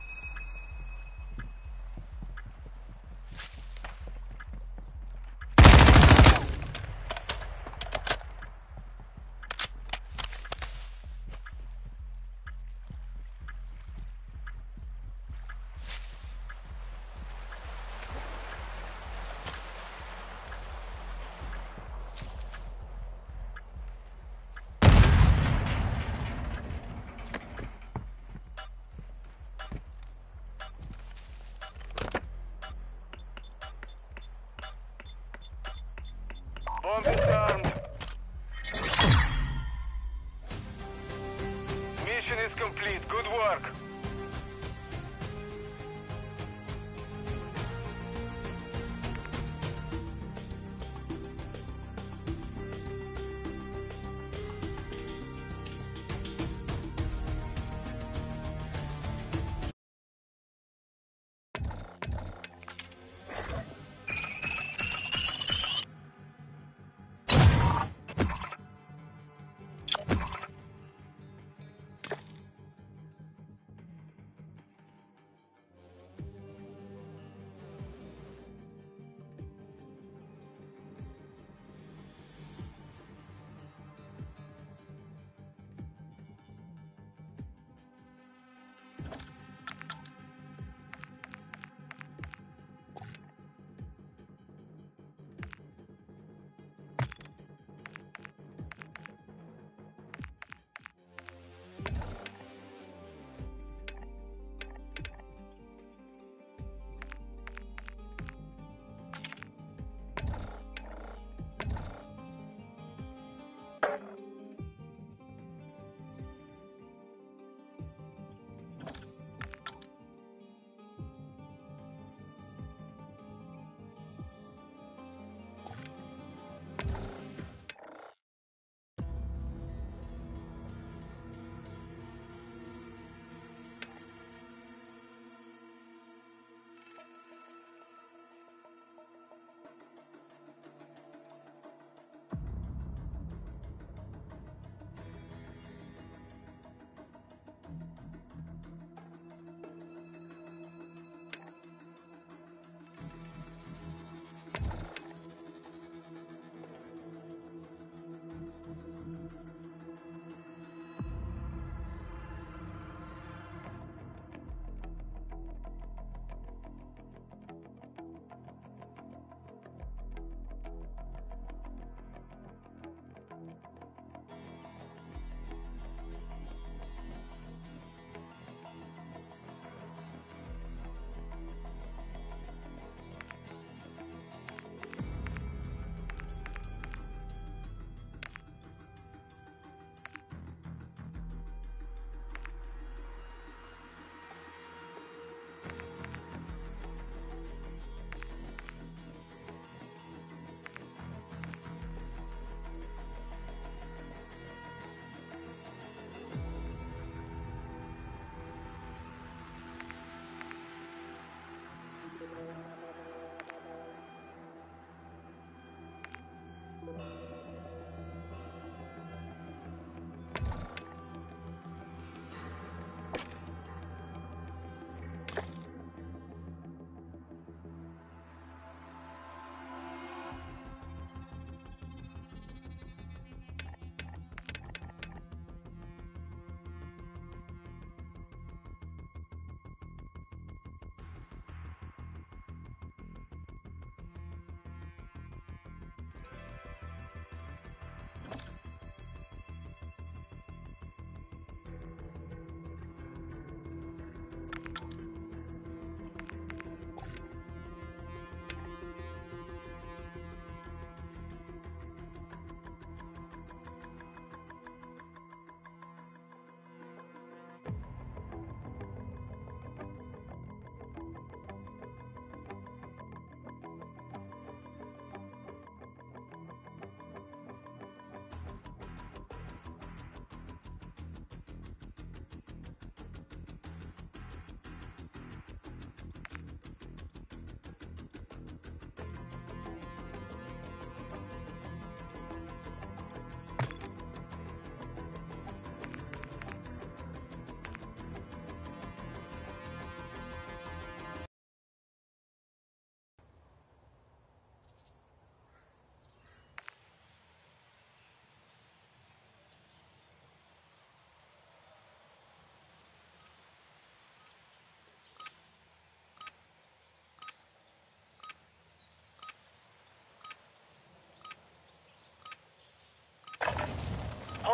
Bomb disarmed. Mission is complete. Good work.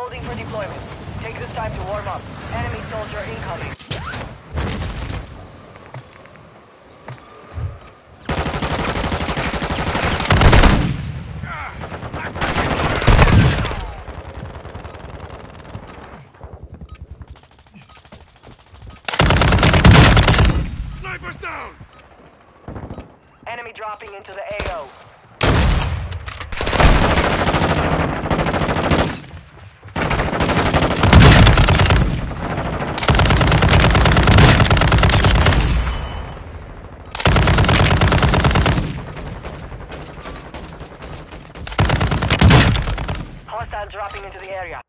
Reloading for deployment. Take this time to warm up. Enemy soldier incoming. Sniper's down! Enemy dropping into the A O. Hostile dropping into the area.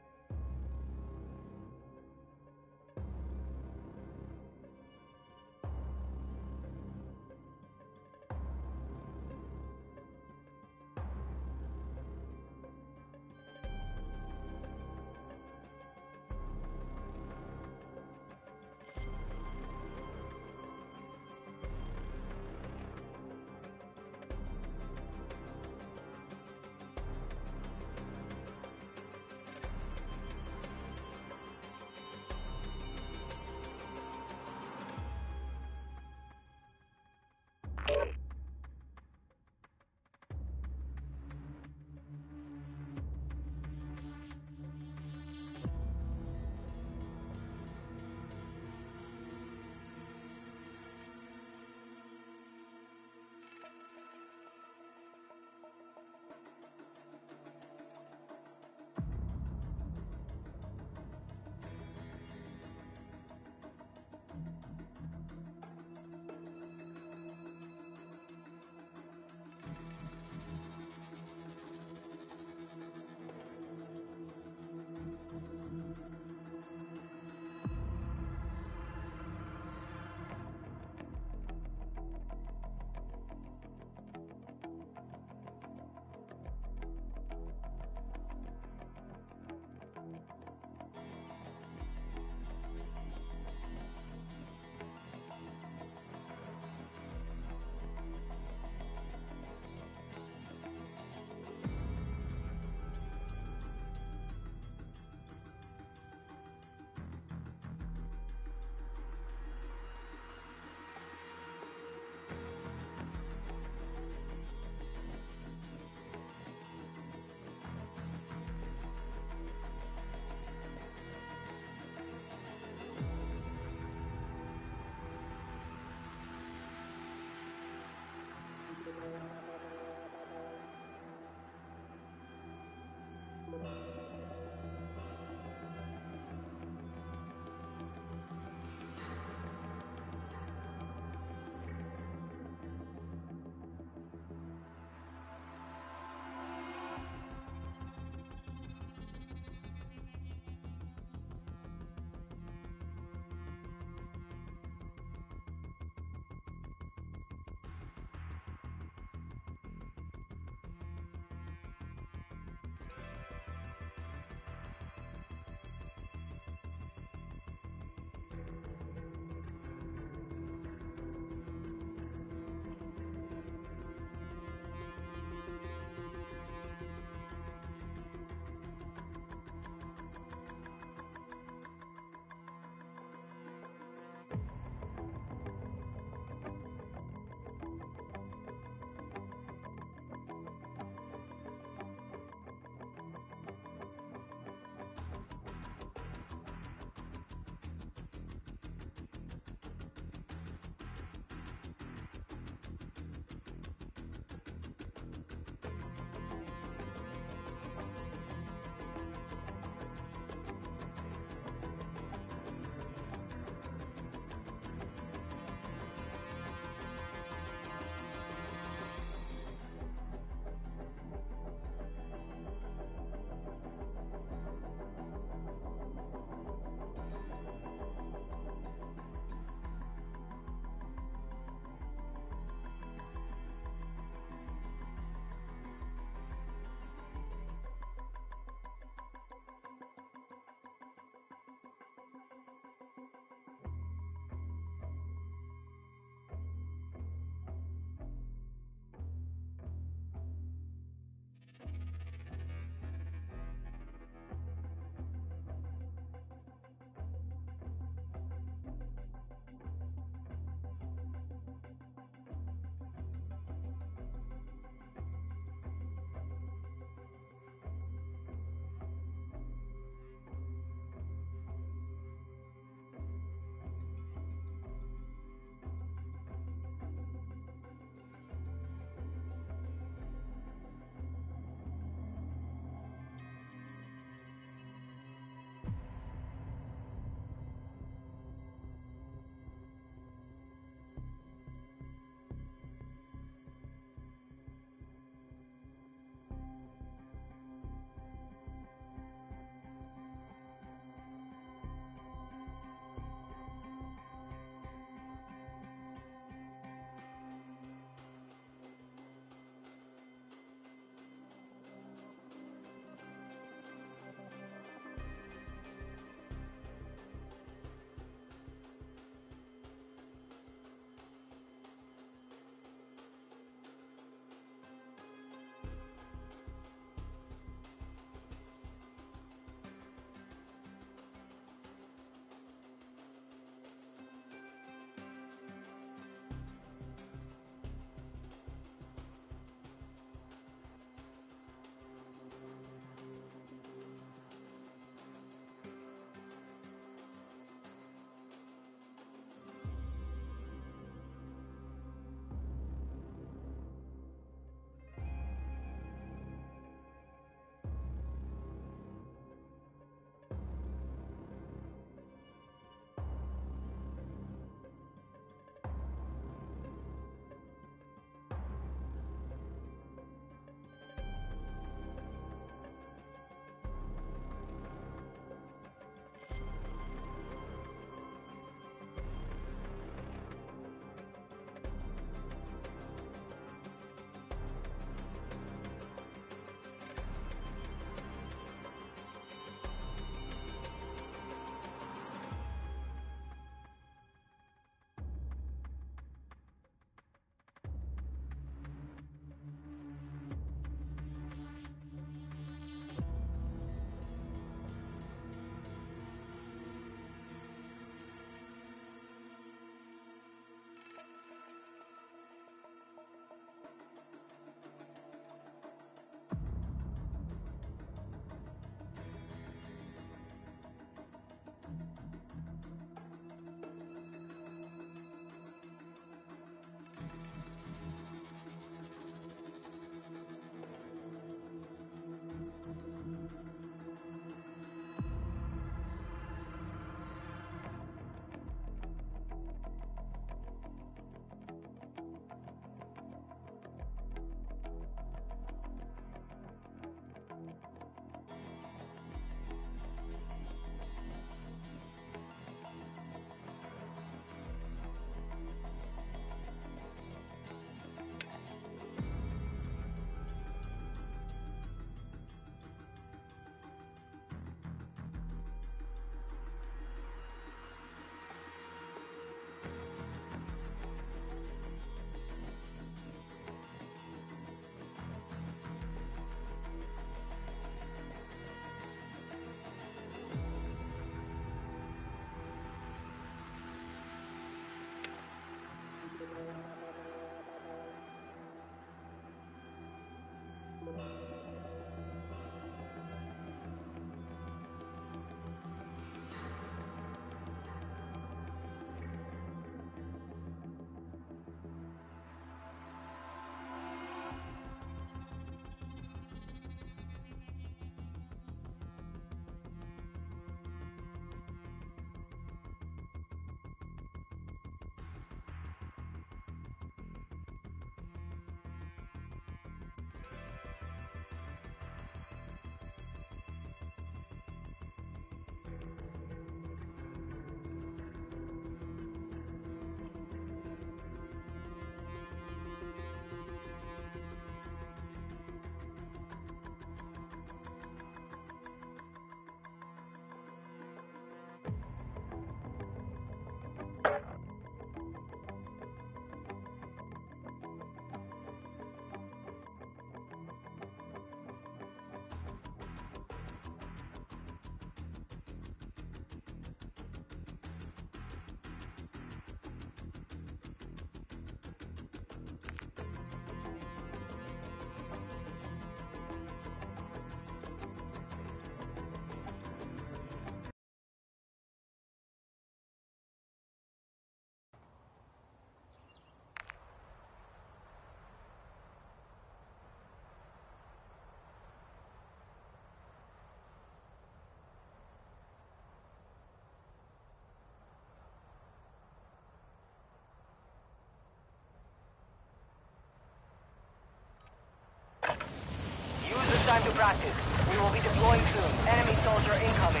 time to practice. We will be deploying soon. Enemy soldier incoming.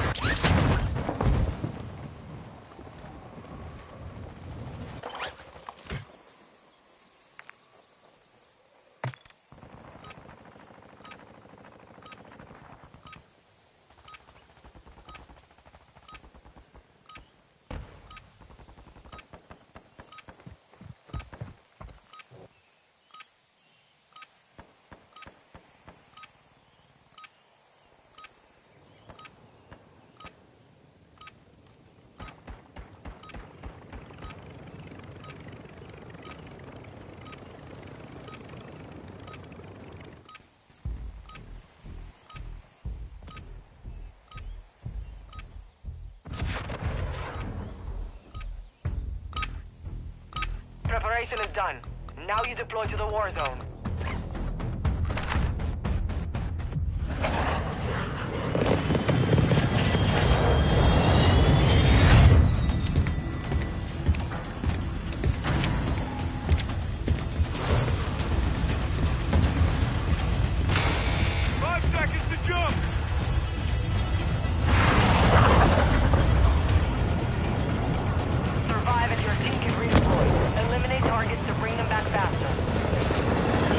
Preparation is done. Now you deploy to the war zone. Five seconds to jump! Survive as your team can redeploy. Eliminate targets to bring them back faster.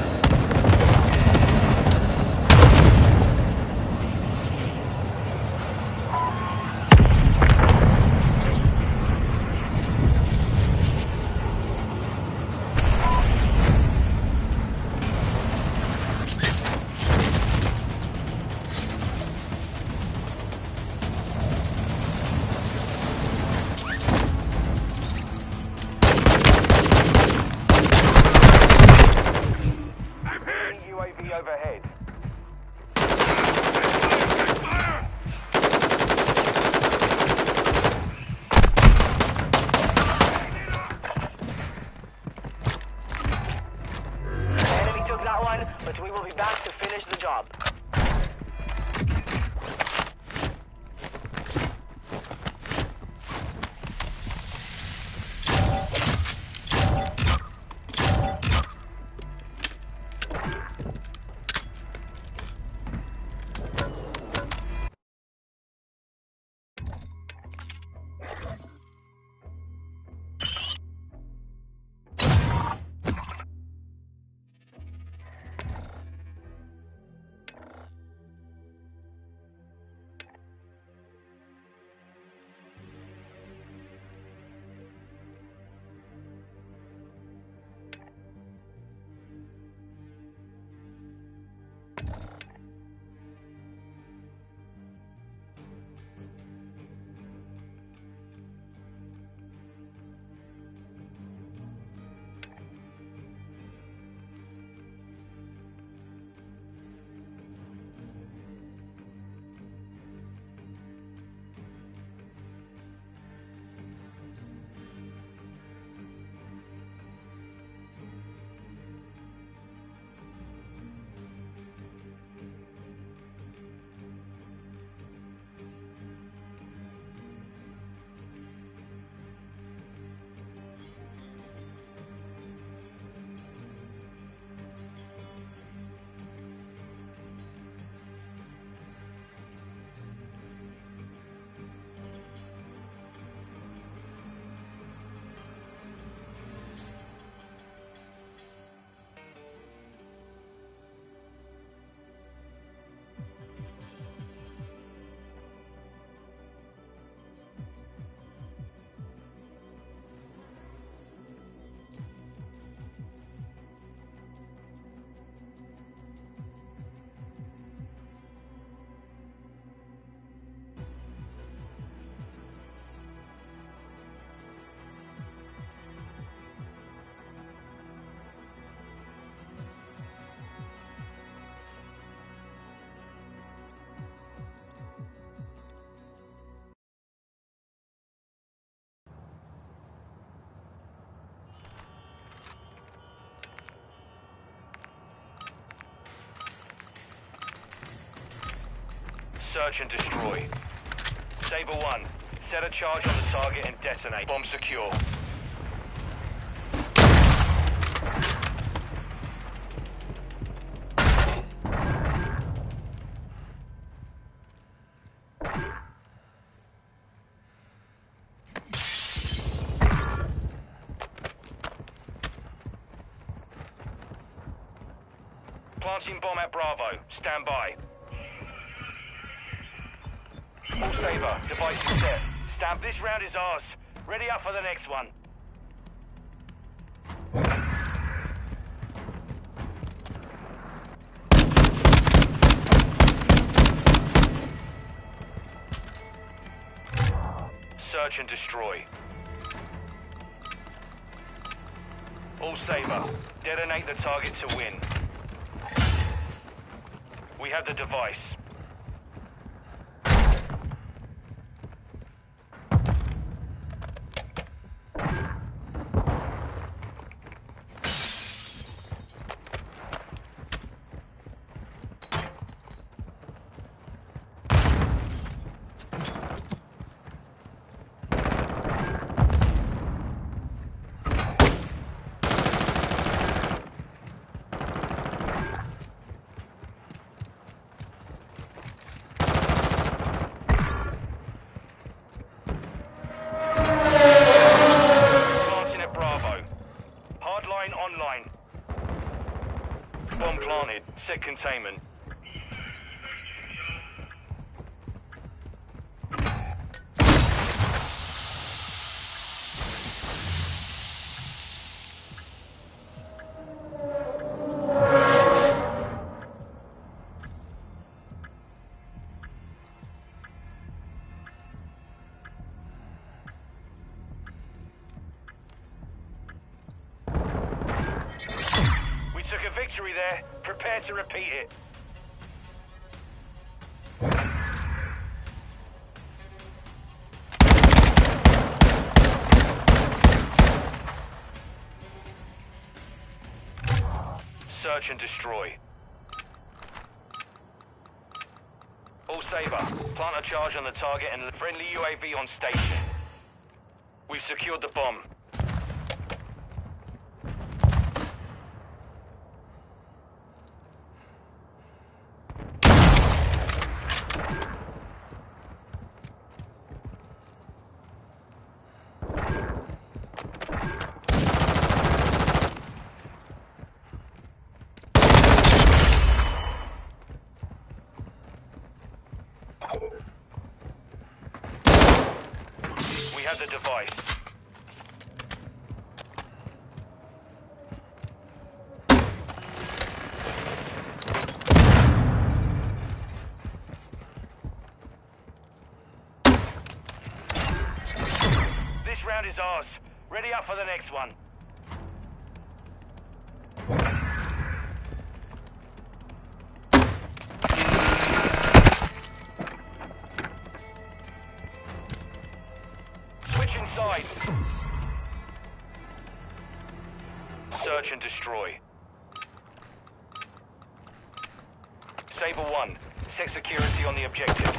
U A V overhead. Fire! Enemy took that one, but we will be back to finish the job. Search and destroy. Saber one, set a charge on the target and detonate. Bomb secure. Launching bomb at Bravo. Stand by. All Saber, device is set. Stand. This round is ours. Ready up for the next one. Search and destroy. All Saber, detonate the target to win. We have the device. Online. Bomb planted. Set containment. Victory there. Prepare to repeat it. Search and destroy. All Saber, plant a charge on the target and friendly U A V on station. We've secured the bomb. We have the device. This round is ours. Ready up for the next one. Inside. Search and destroy. Saber one, set security on the objectives.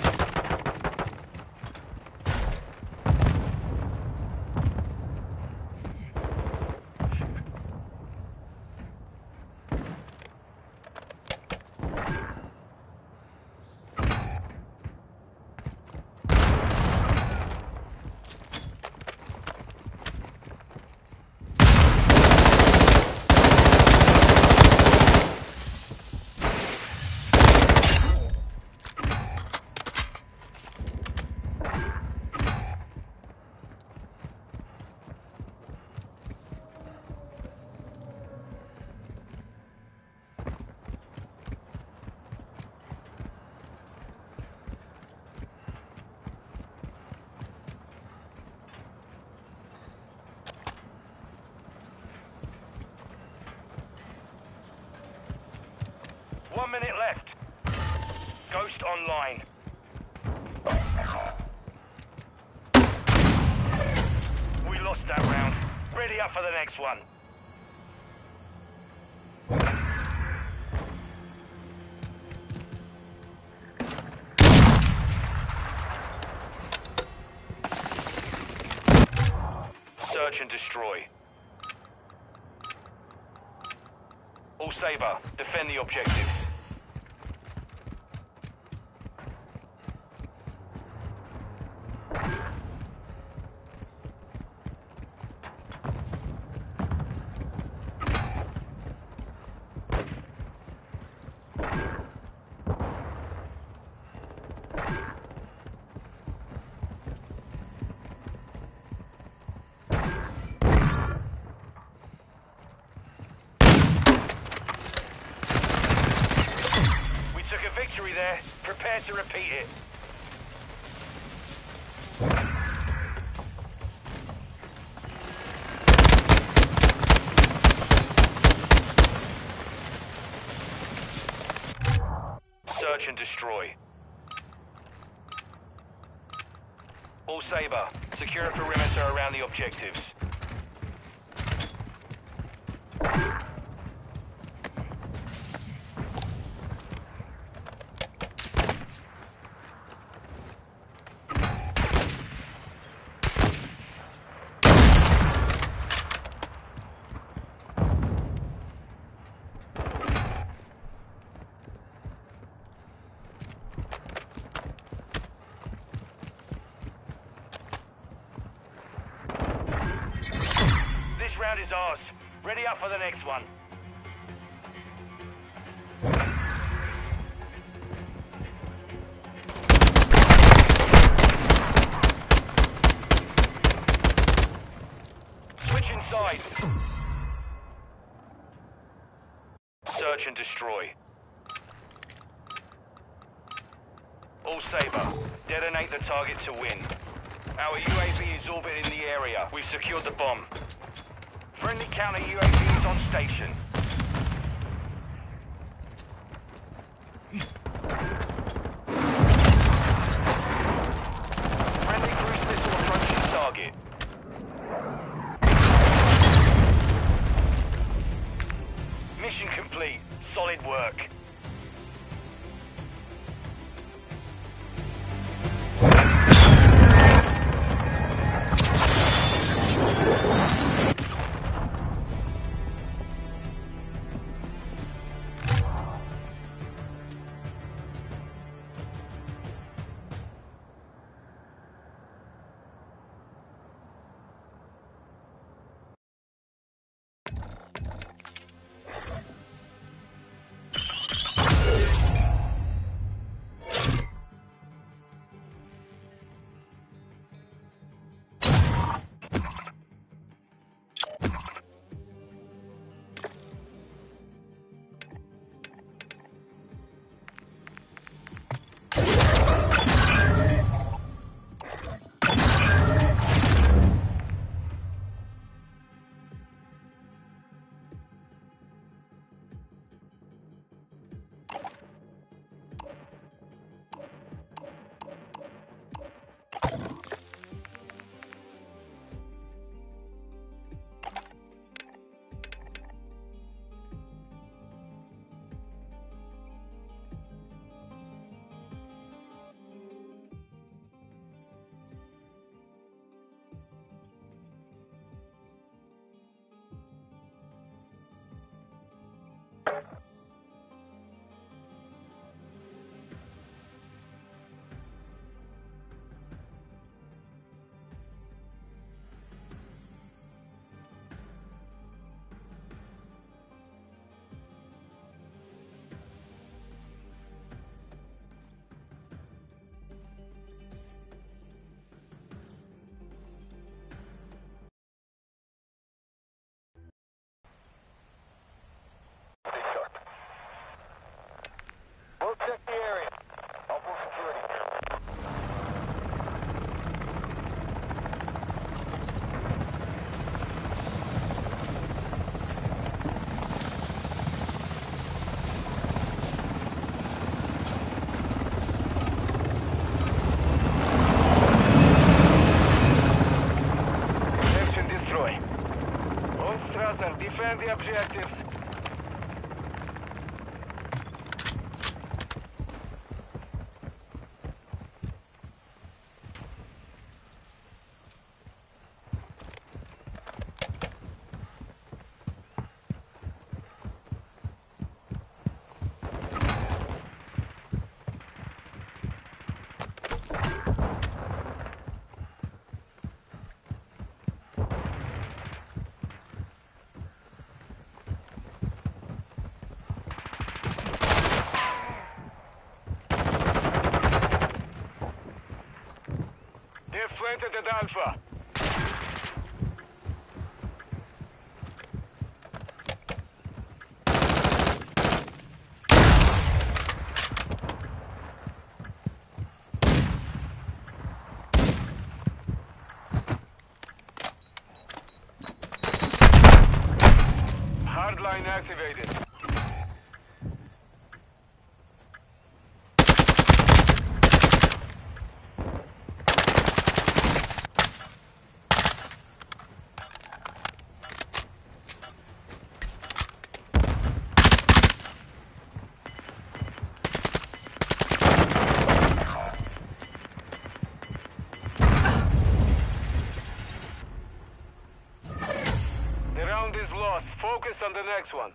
One minute left. Ghost online. We lost that round. Ready up for the next one. Search and destroy. All Saber, defend the objectives. Prepare to repeat it. Search and destroy. All Sabre, secure a perimeter around the objectives. Round is ours. Ready up for the next one. Switch inside. Search and destroy. All Sabre, detonate the target to win. Our U A V is orbiting the area. We've secured the bomb. Friendly counter U A V is on station. Friendly cruise missile approaching target. Mission complete. Solid work. Defend the objectives. Planted at Alpha. on the next one.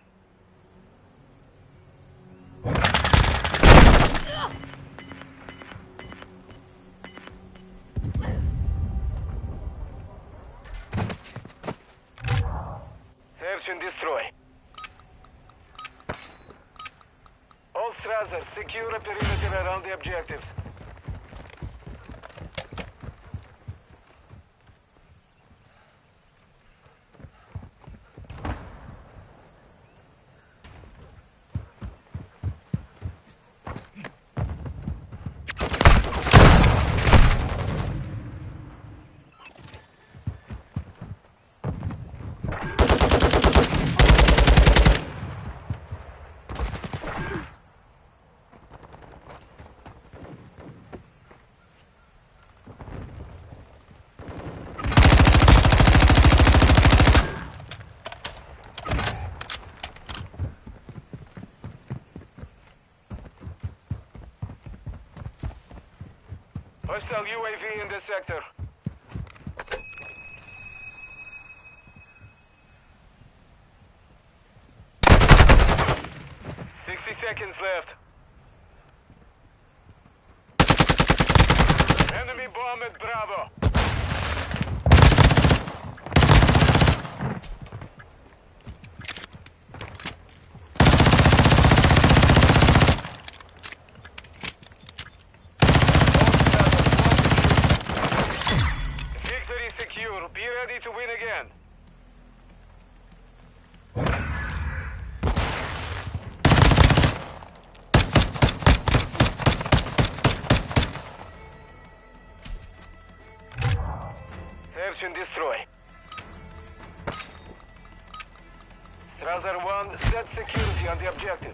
Search and destroy. All Strasser, secure a perimeter around the objectives. Hostile U A V in this sector. Sixty seconds left. Enemy bomb at Bravo. Be ready to win again. Search and destroy. Strasser one, set security on the objectives.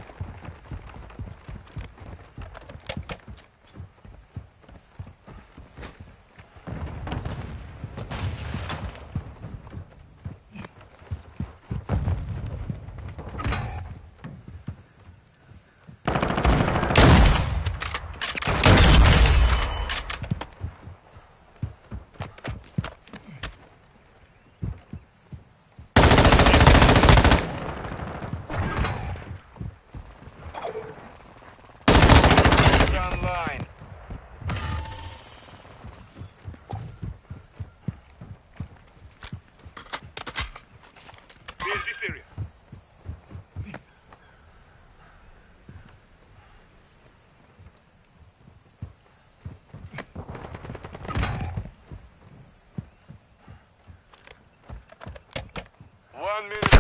Online. Here's this area. One minute.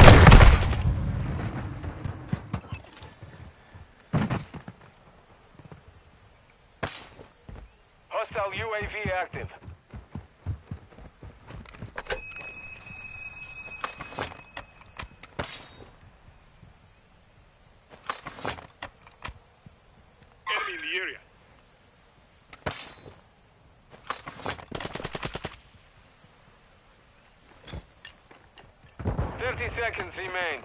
Hostile U A V active. Enemy in the area. Thirty seconds remain.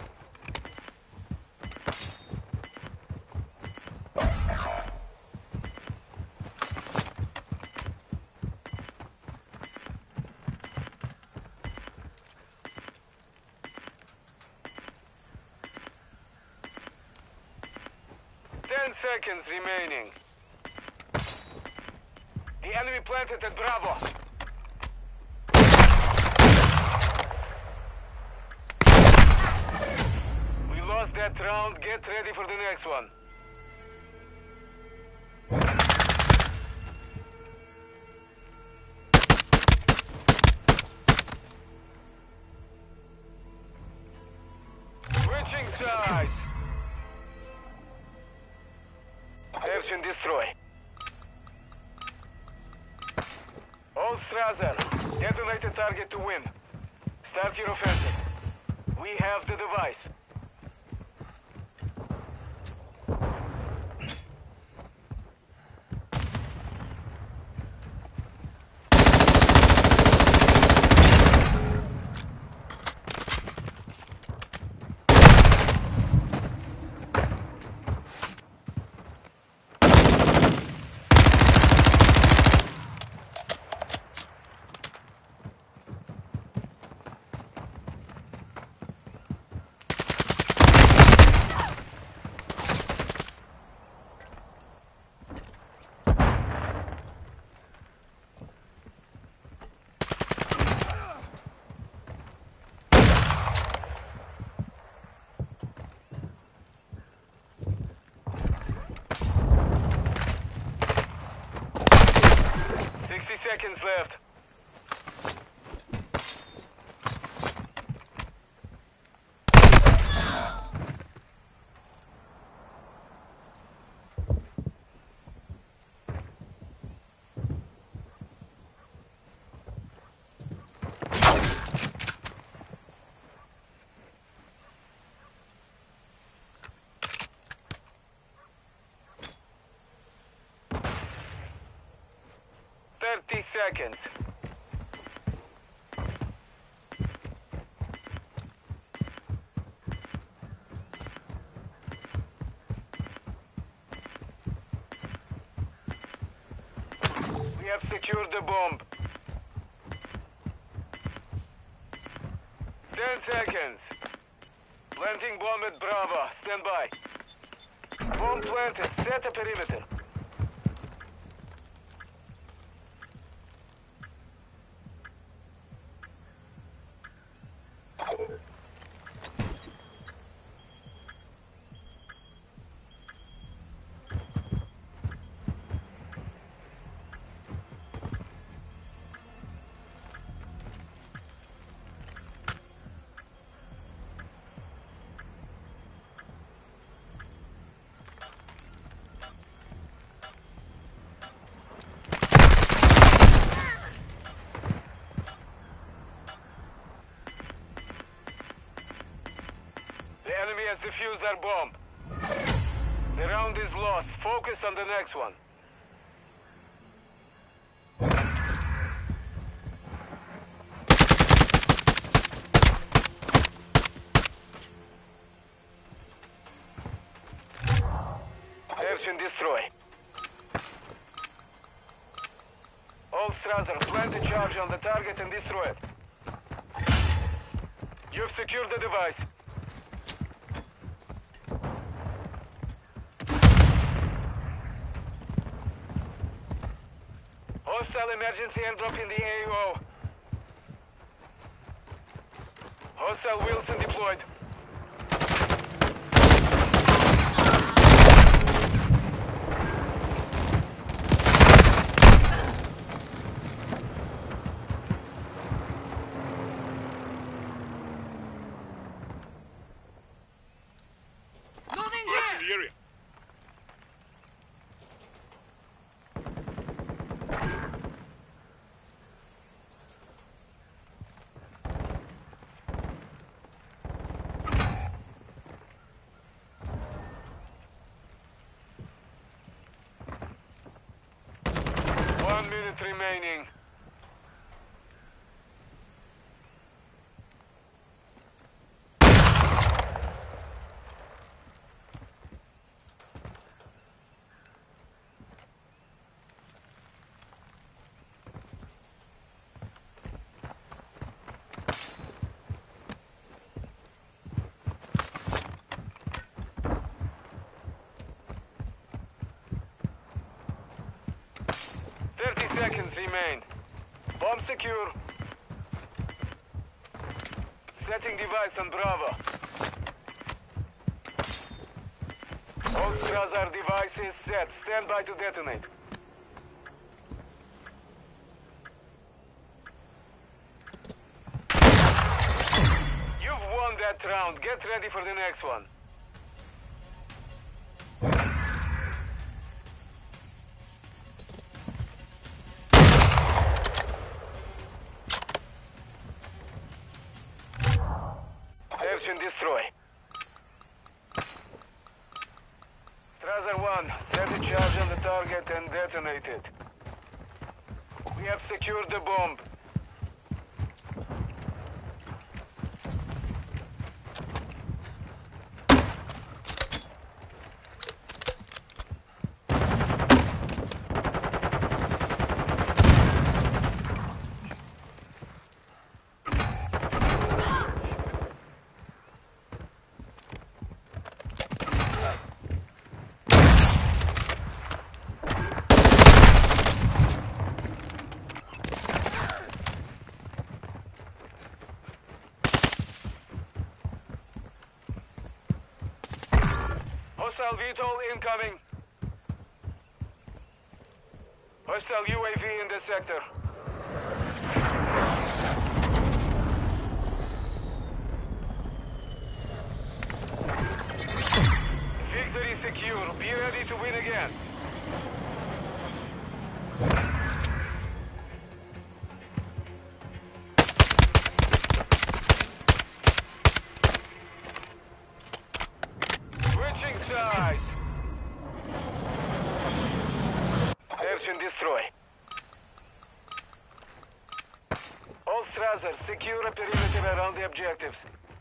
Ten seconds remaining. The enemy planted at Bravo. We lost that round. Get ready for the next one. Switching sides. Search and destroy. All Strasser, detonate the target to win. Start your offensive. We have the device. seconds left. Thirty seconds. We have secured the bomb. Ten seconds. Planting bomb at Bravo. Stand by. Bomb planted. Set a perimeter. The enemy has defused our bomb. The round is lost. Focus on the next one. Search and destroy. All Strasser, plant a charge on the target and destroy it. You've secured the device. Hostile emergency airdrop in the A O. Hostile Wilson deployed. In the area. One minute remaining. Thirty seconds remain. Bomb secure. Setting device on Bravo. All Strasser devices set. Stand by to detonate. You've won that round. Get ready for the next one. Search and destroy. Strasser one, set a charge on the target and detonate it. We have secured the bomb. Hostile V TOL incoming. Hostile U A V in the sector. secure. Be ready to win again. Switching sides. Search and destroy. All Strasser, secure a perimeter around the objectives.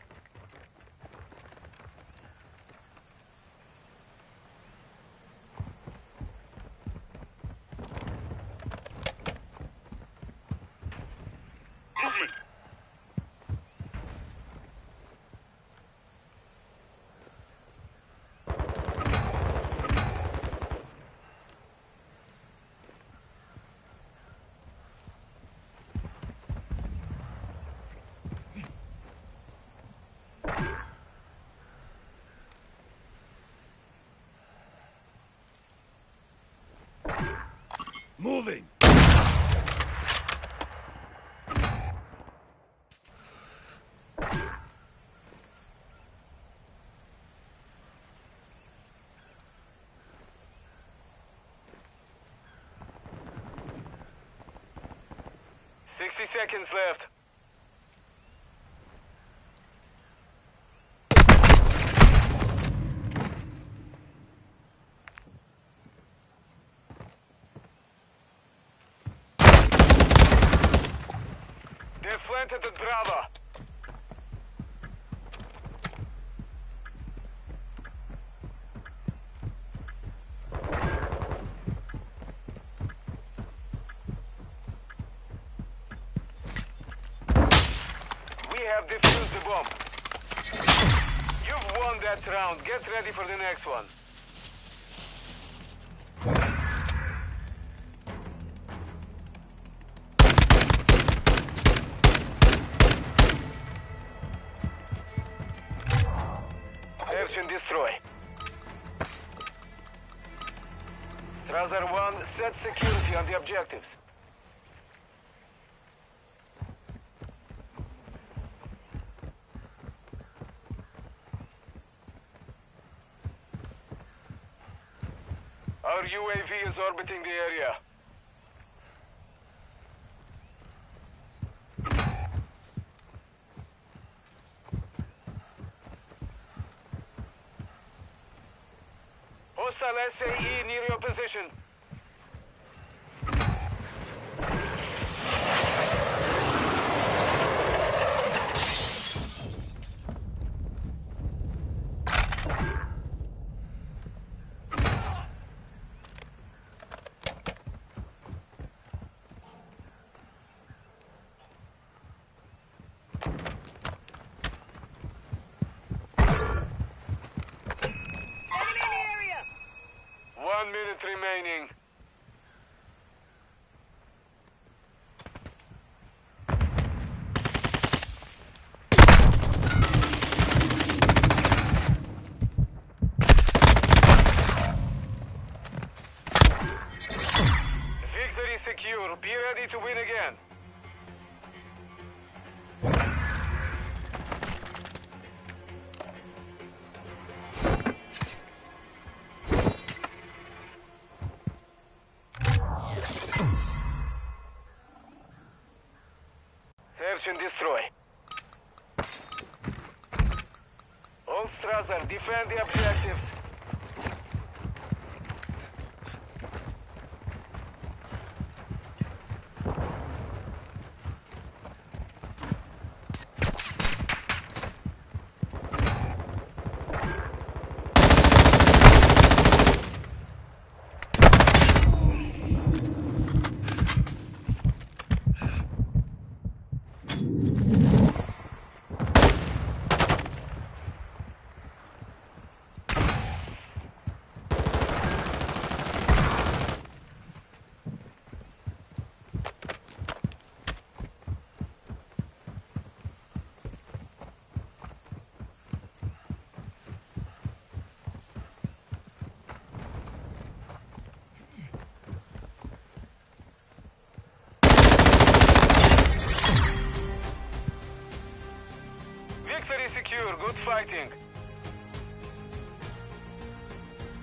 Moving! Sixty seconds left. They've planted the Brava. We have defused the bomb. You've won that round. Get ready for the next one. Search and destroy. Strasser one, set security on the objectives. Our U A V is orbiting the area. Hostile S A E near your position. One minute remaining. Victory secure. Be ready to win again. Search and destroy. All Strasser, defend the objectives. Victory secure. Good fighting.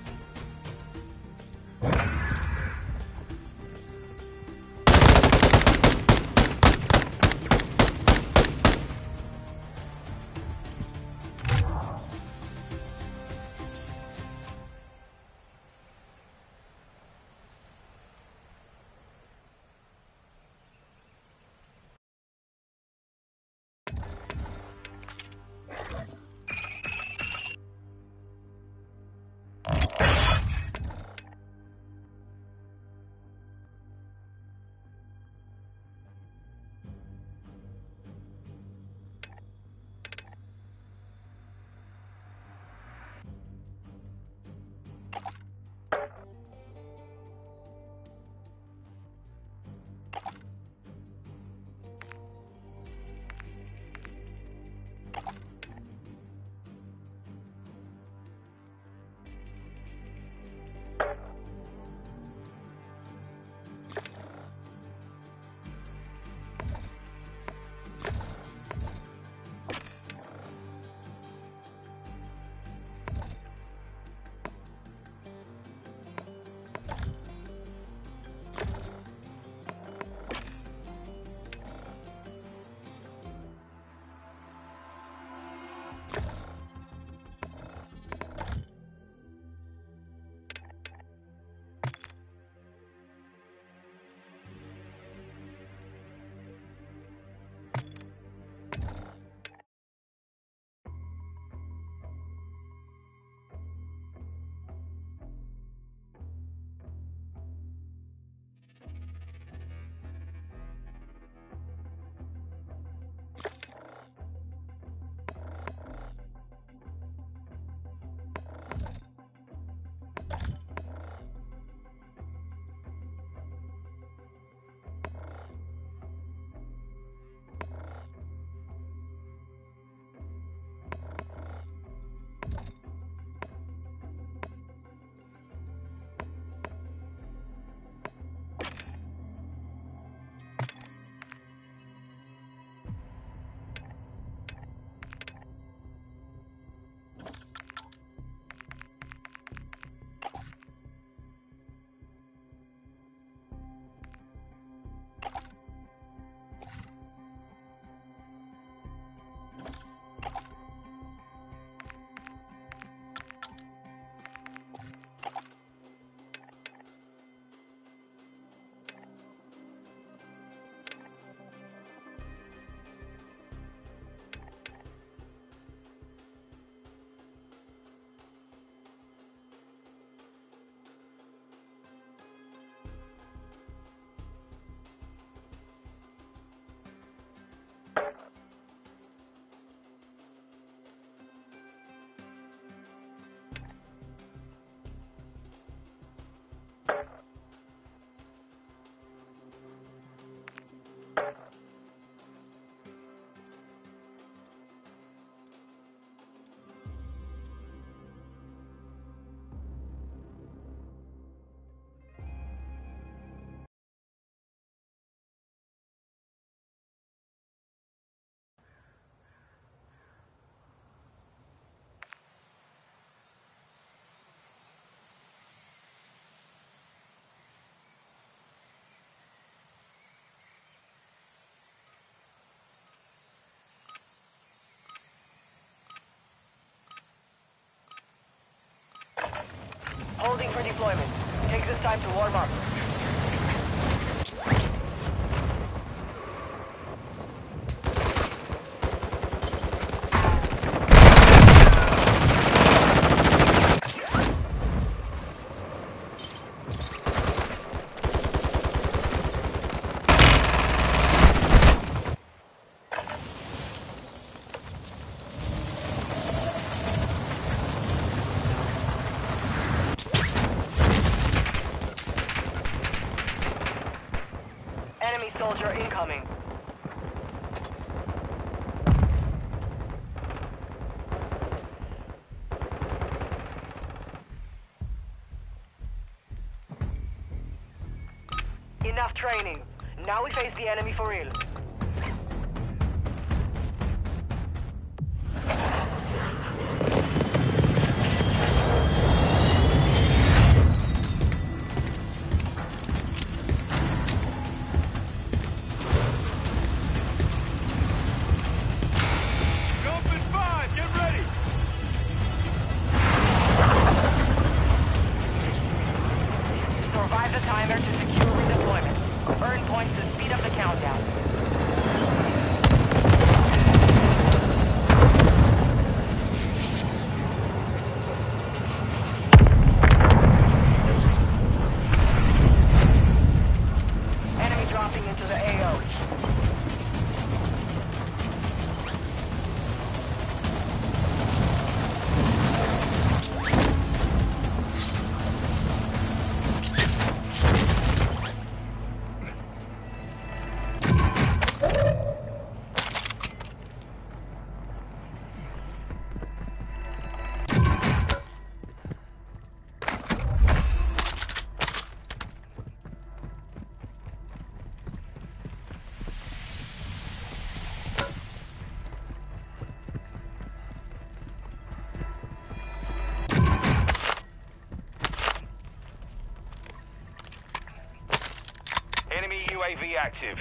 Holding for deployment. Take this time to warm up. Enemy soldier incoming. Enough training. Now we face the enemy for real. Jump in five, get ready! Survive the timer to secure redeployment. Earn points to speed up the countdown. Enemy dropping into the A O. Enemy U A V active.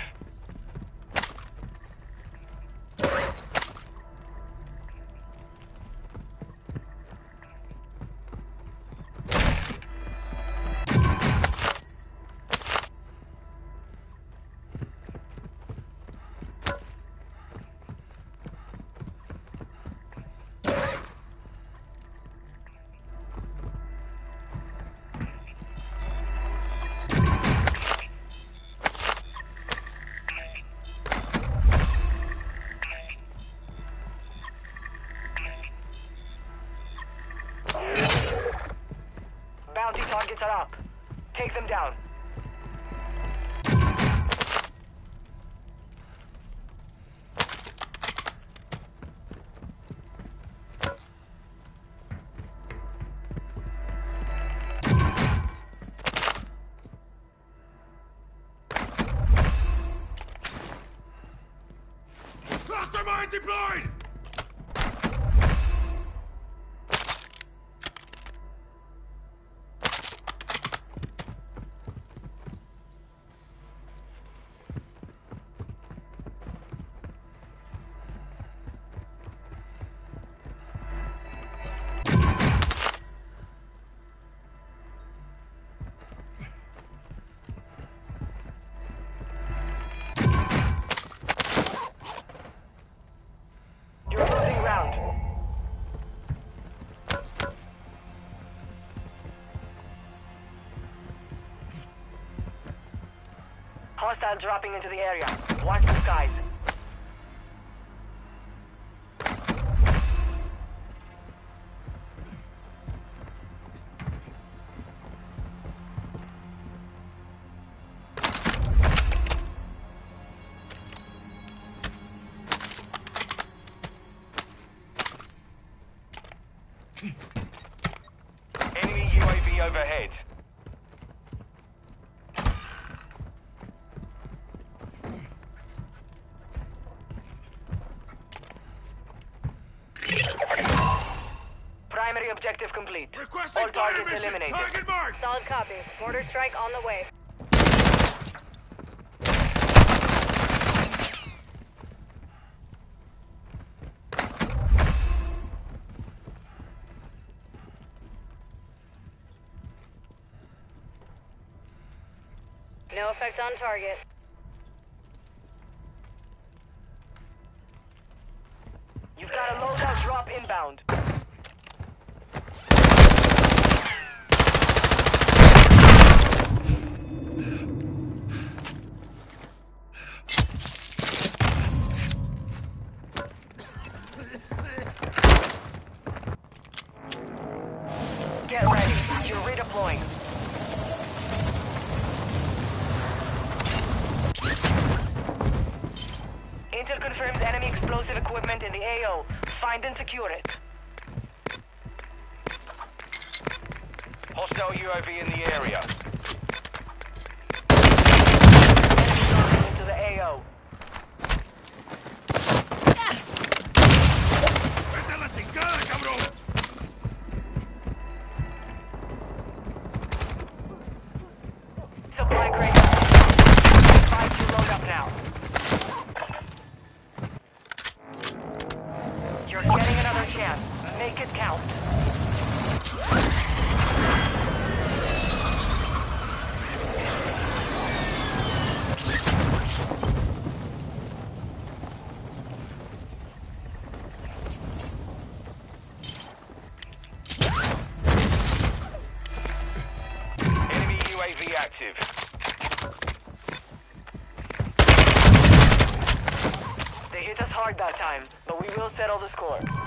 Bounty targets are up. Take them down. Cluster mine deployed! You're losing ground. Hostiles dropping into the area. Watch the skies. Enemy U A V overhead. Primary objective complete. Requesting All fire targets mission! eliminated. Target marked! Solid copy. Mortar strike on the way. No effect on target. You've got a loadout drop inbound. Get ready. You're redeploying. Intel confirms enemy explosive equipment in the A O. Find and secure it. Hostile U A V in the area. Enemy into the A O. ¡Vete a la chingada, cabrón! Supply crate. Five to load up now. You're getting another chance. Make it count. Enemy U A V active. They hit us hard that time, but we will settle the score.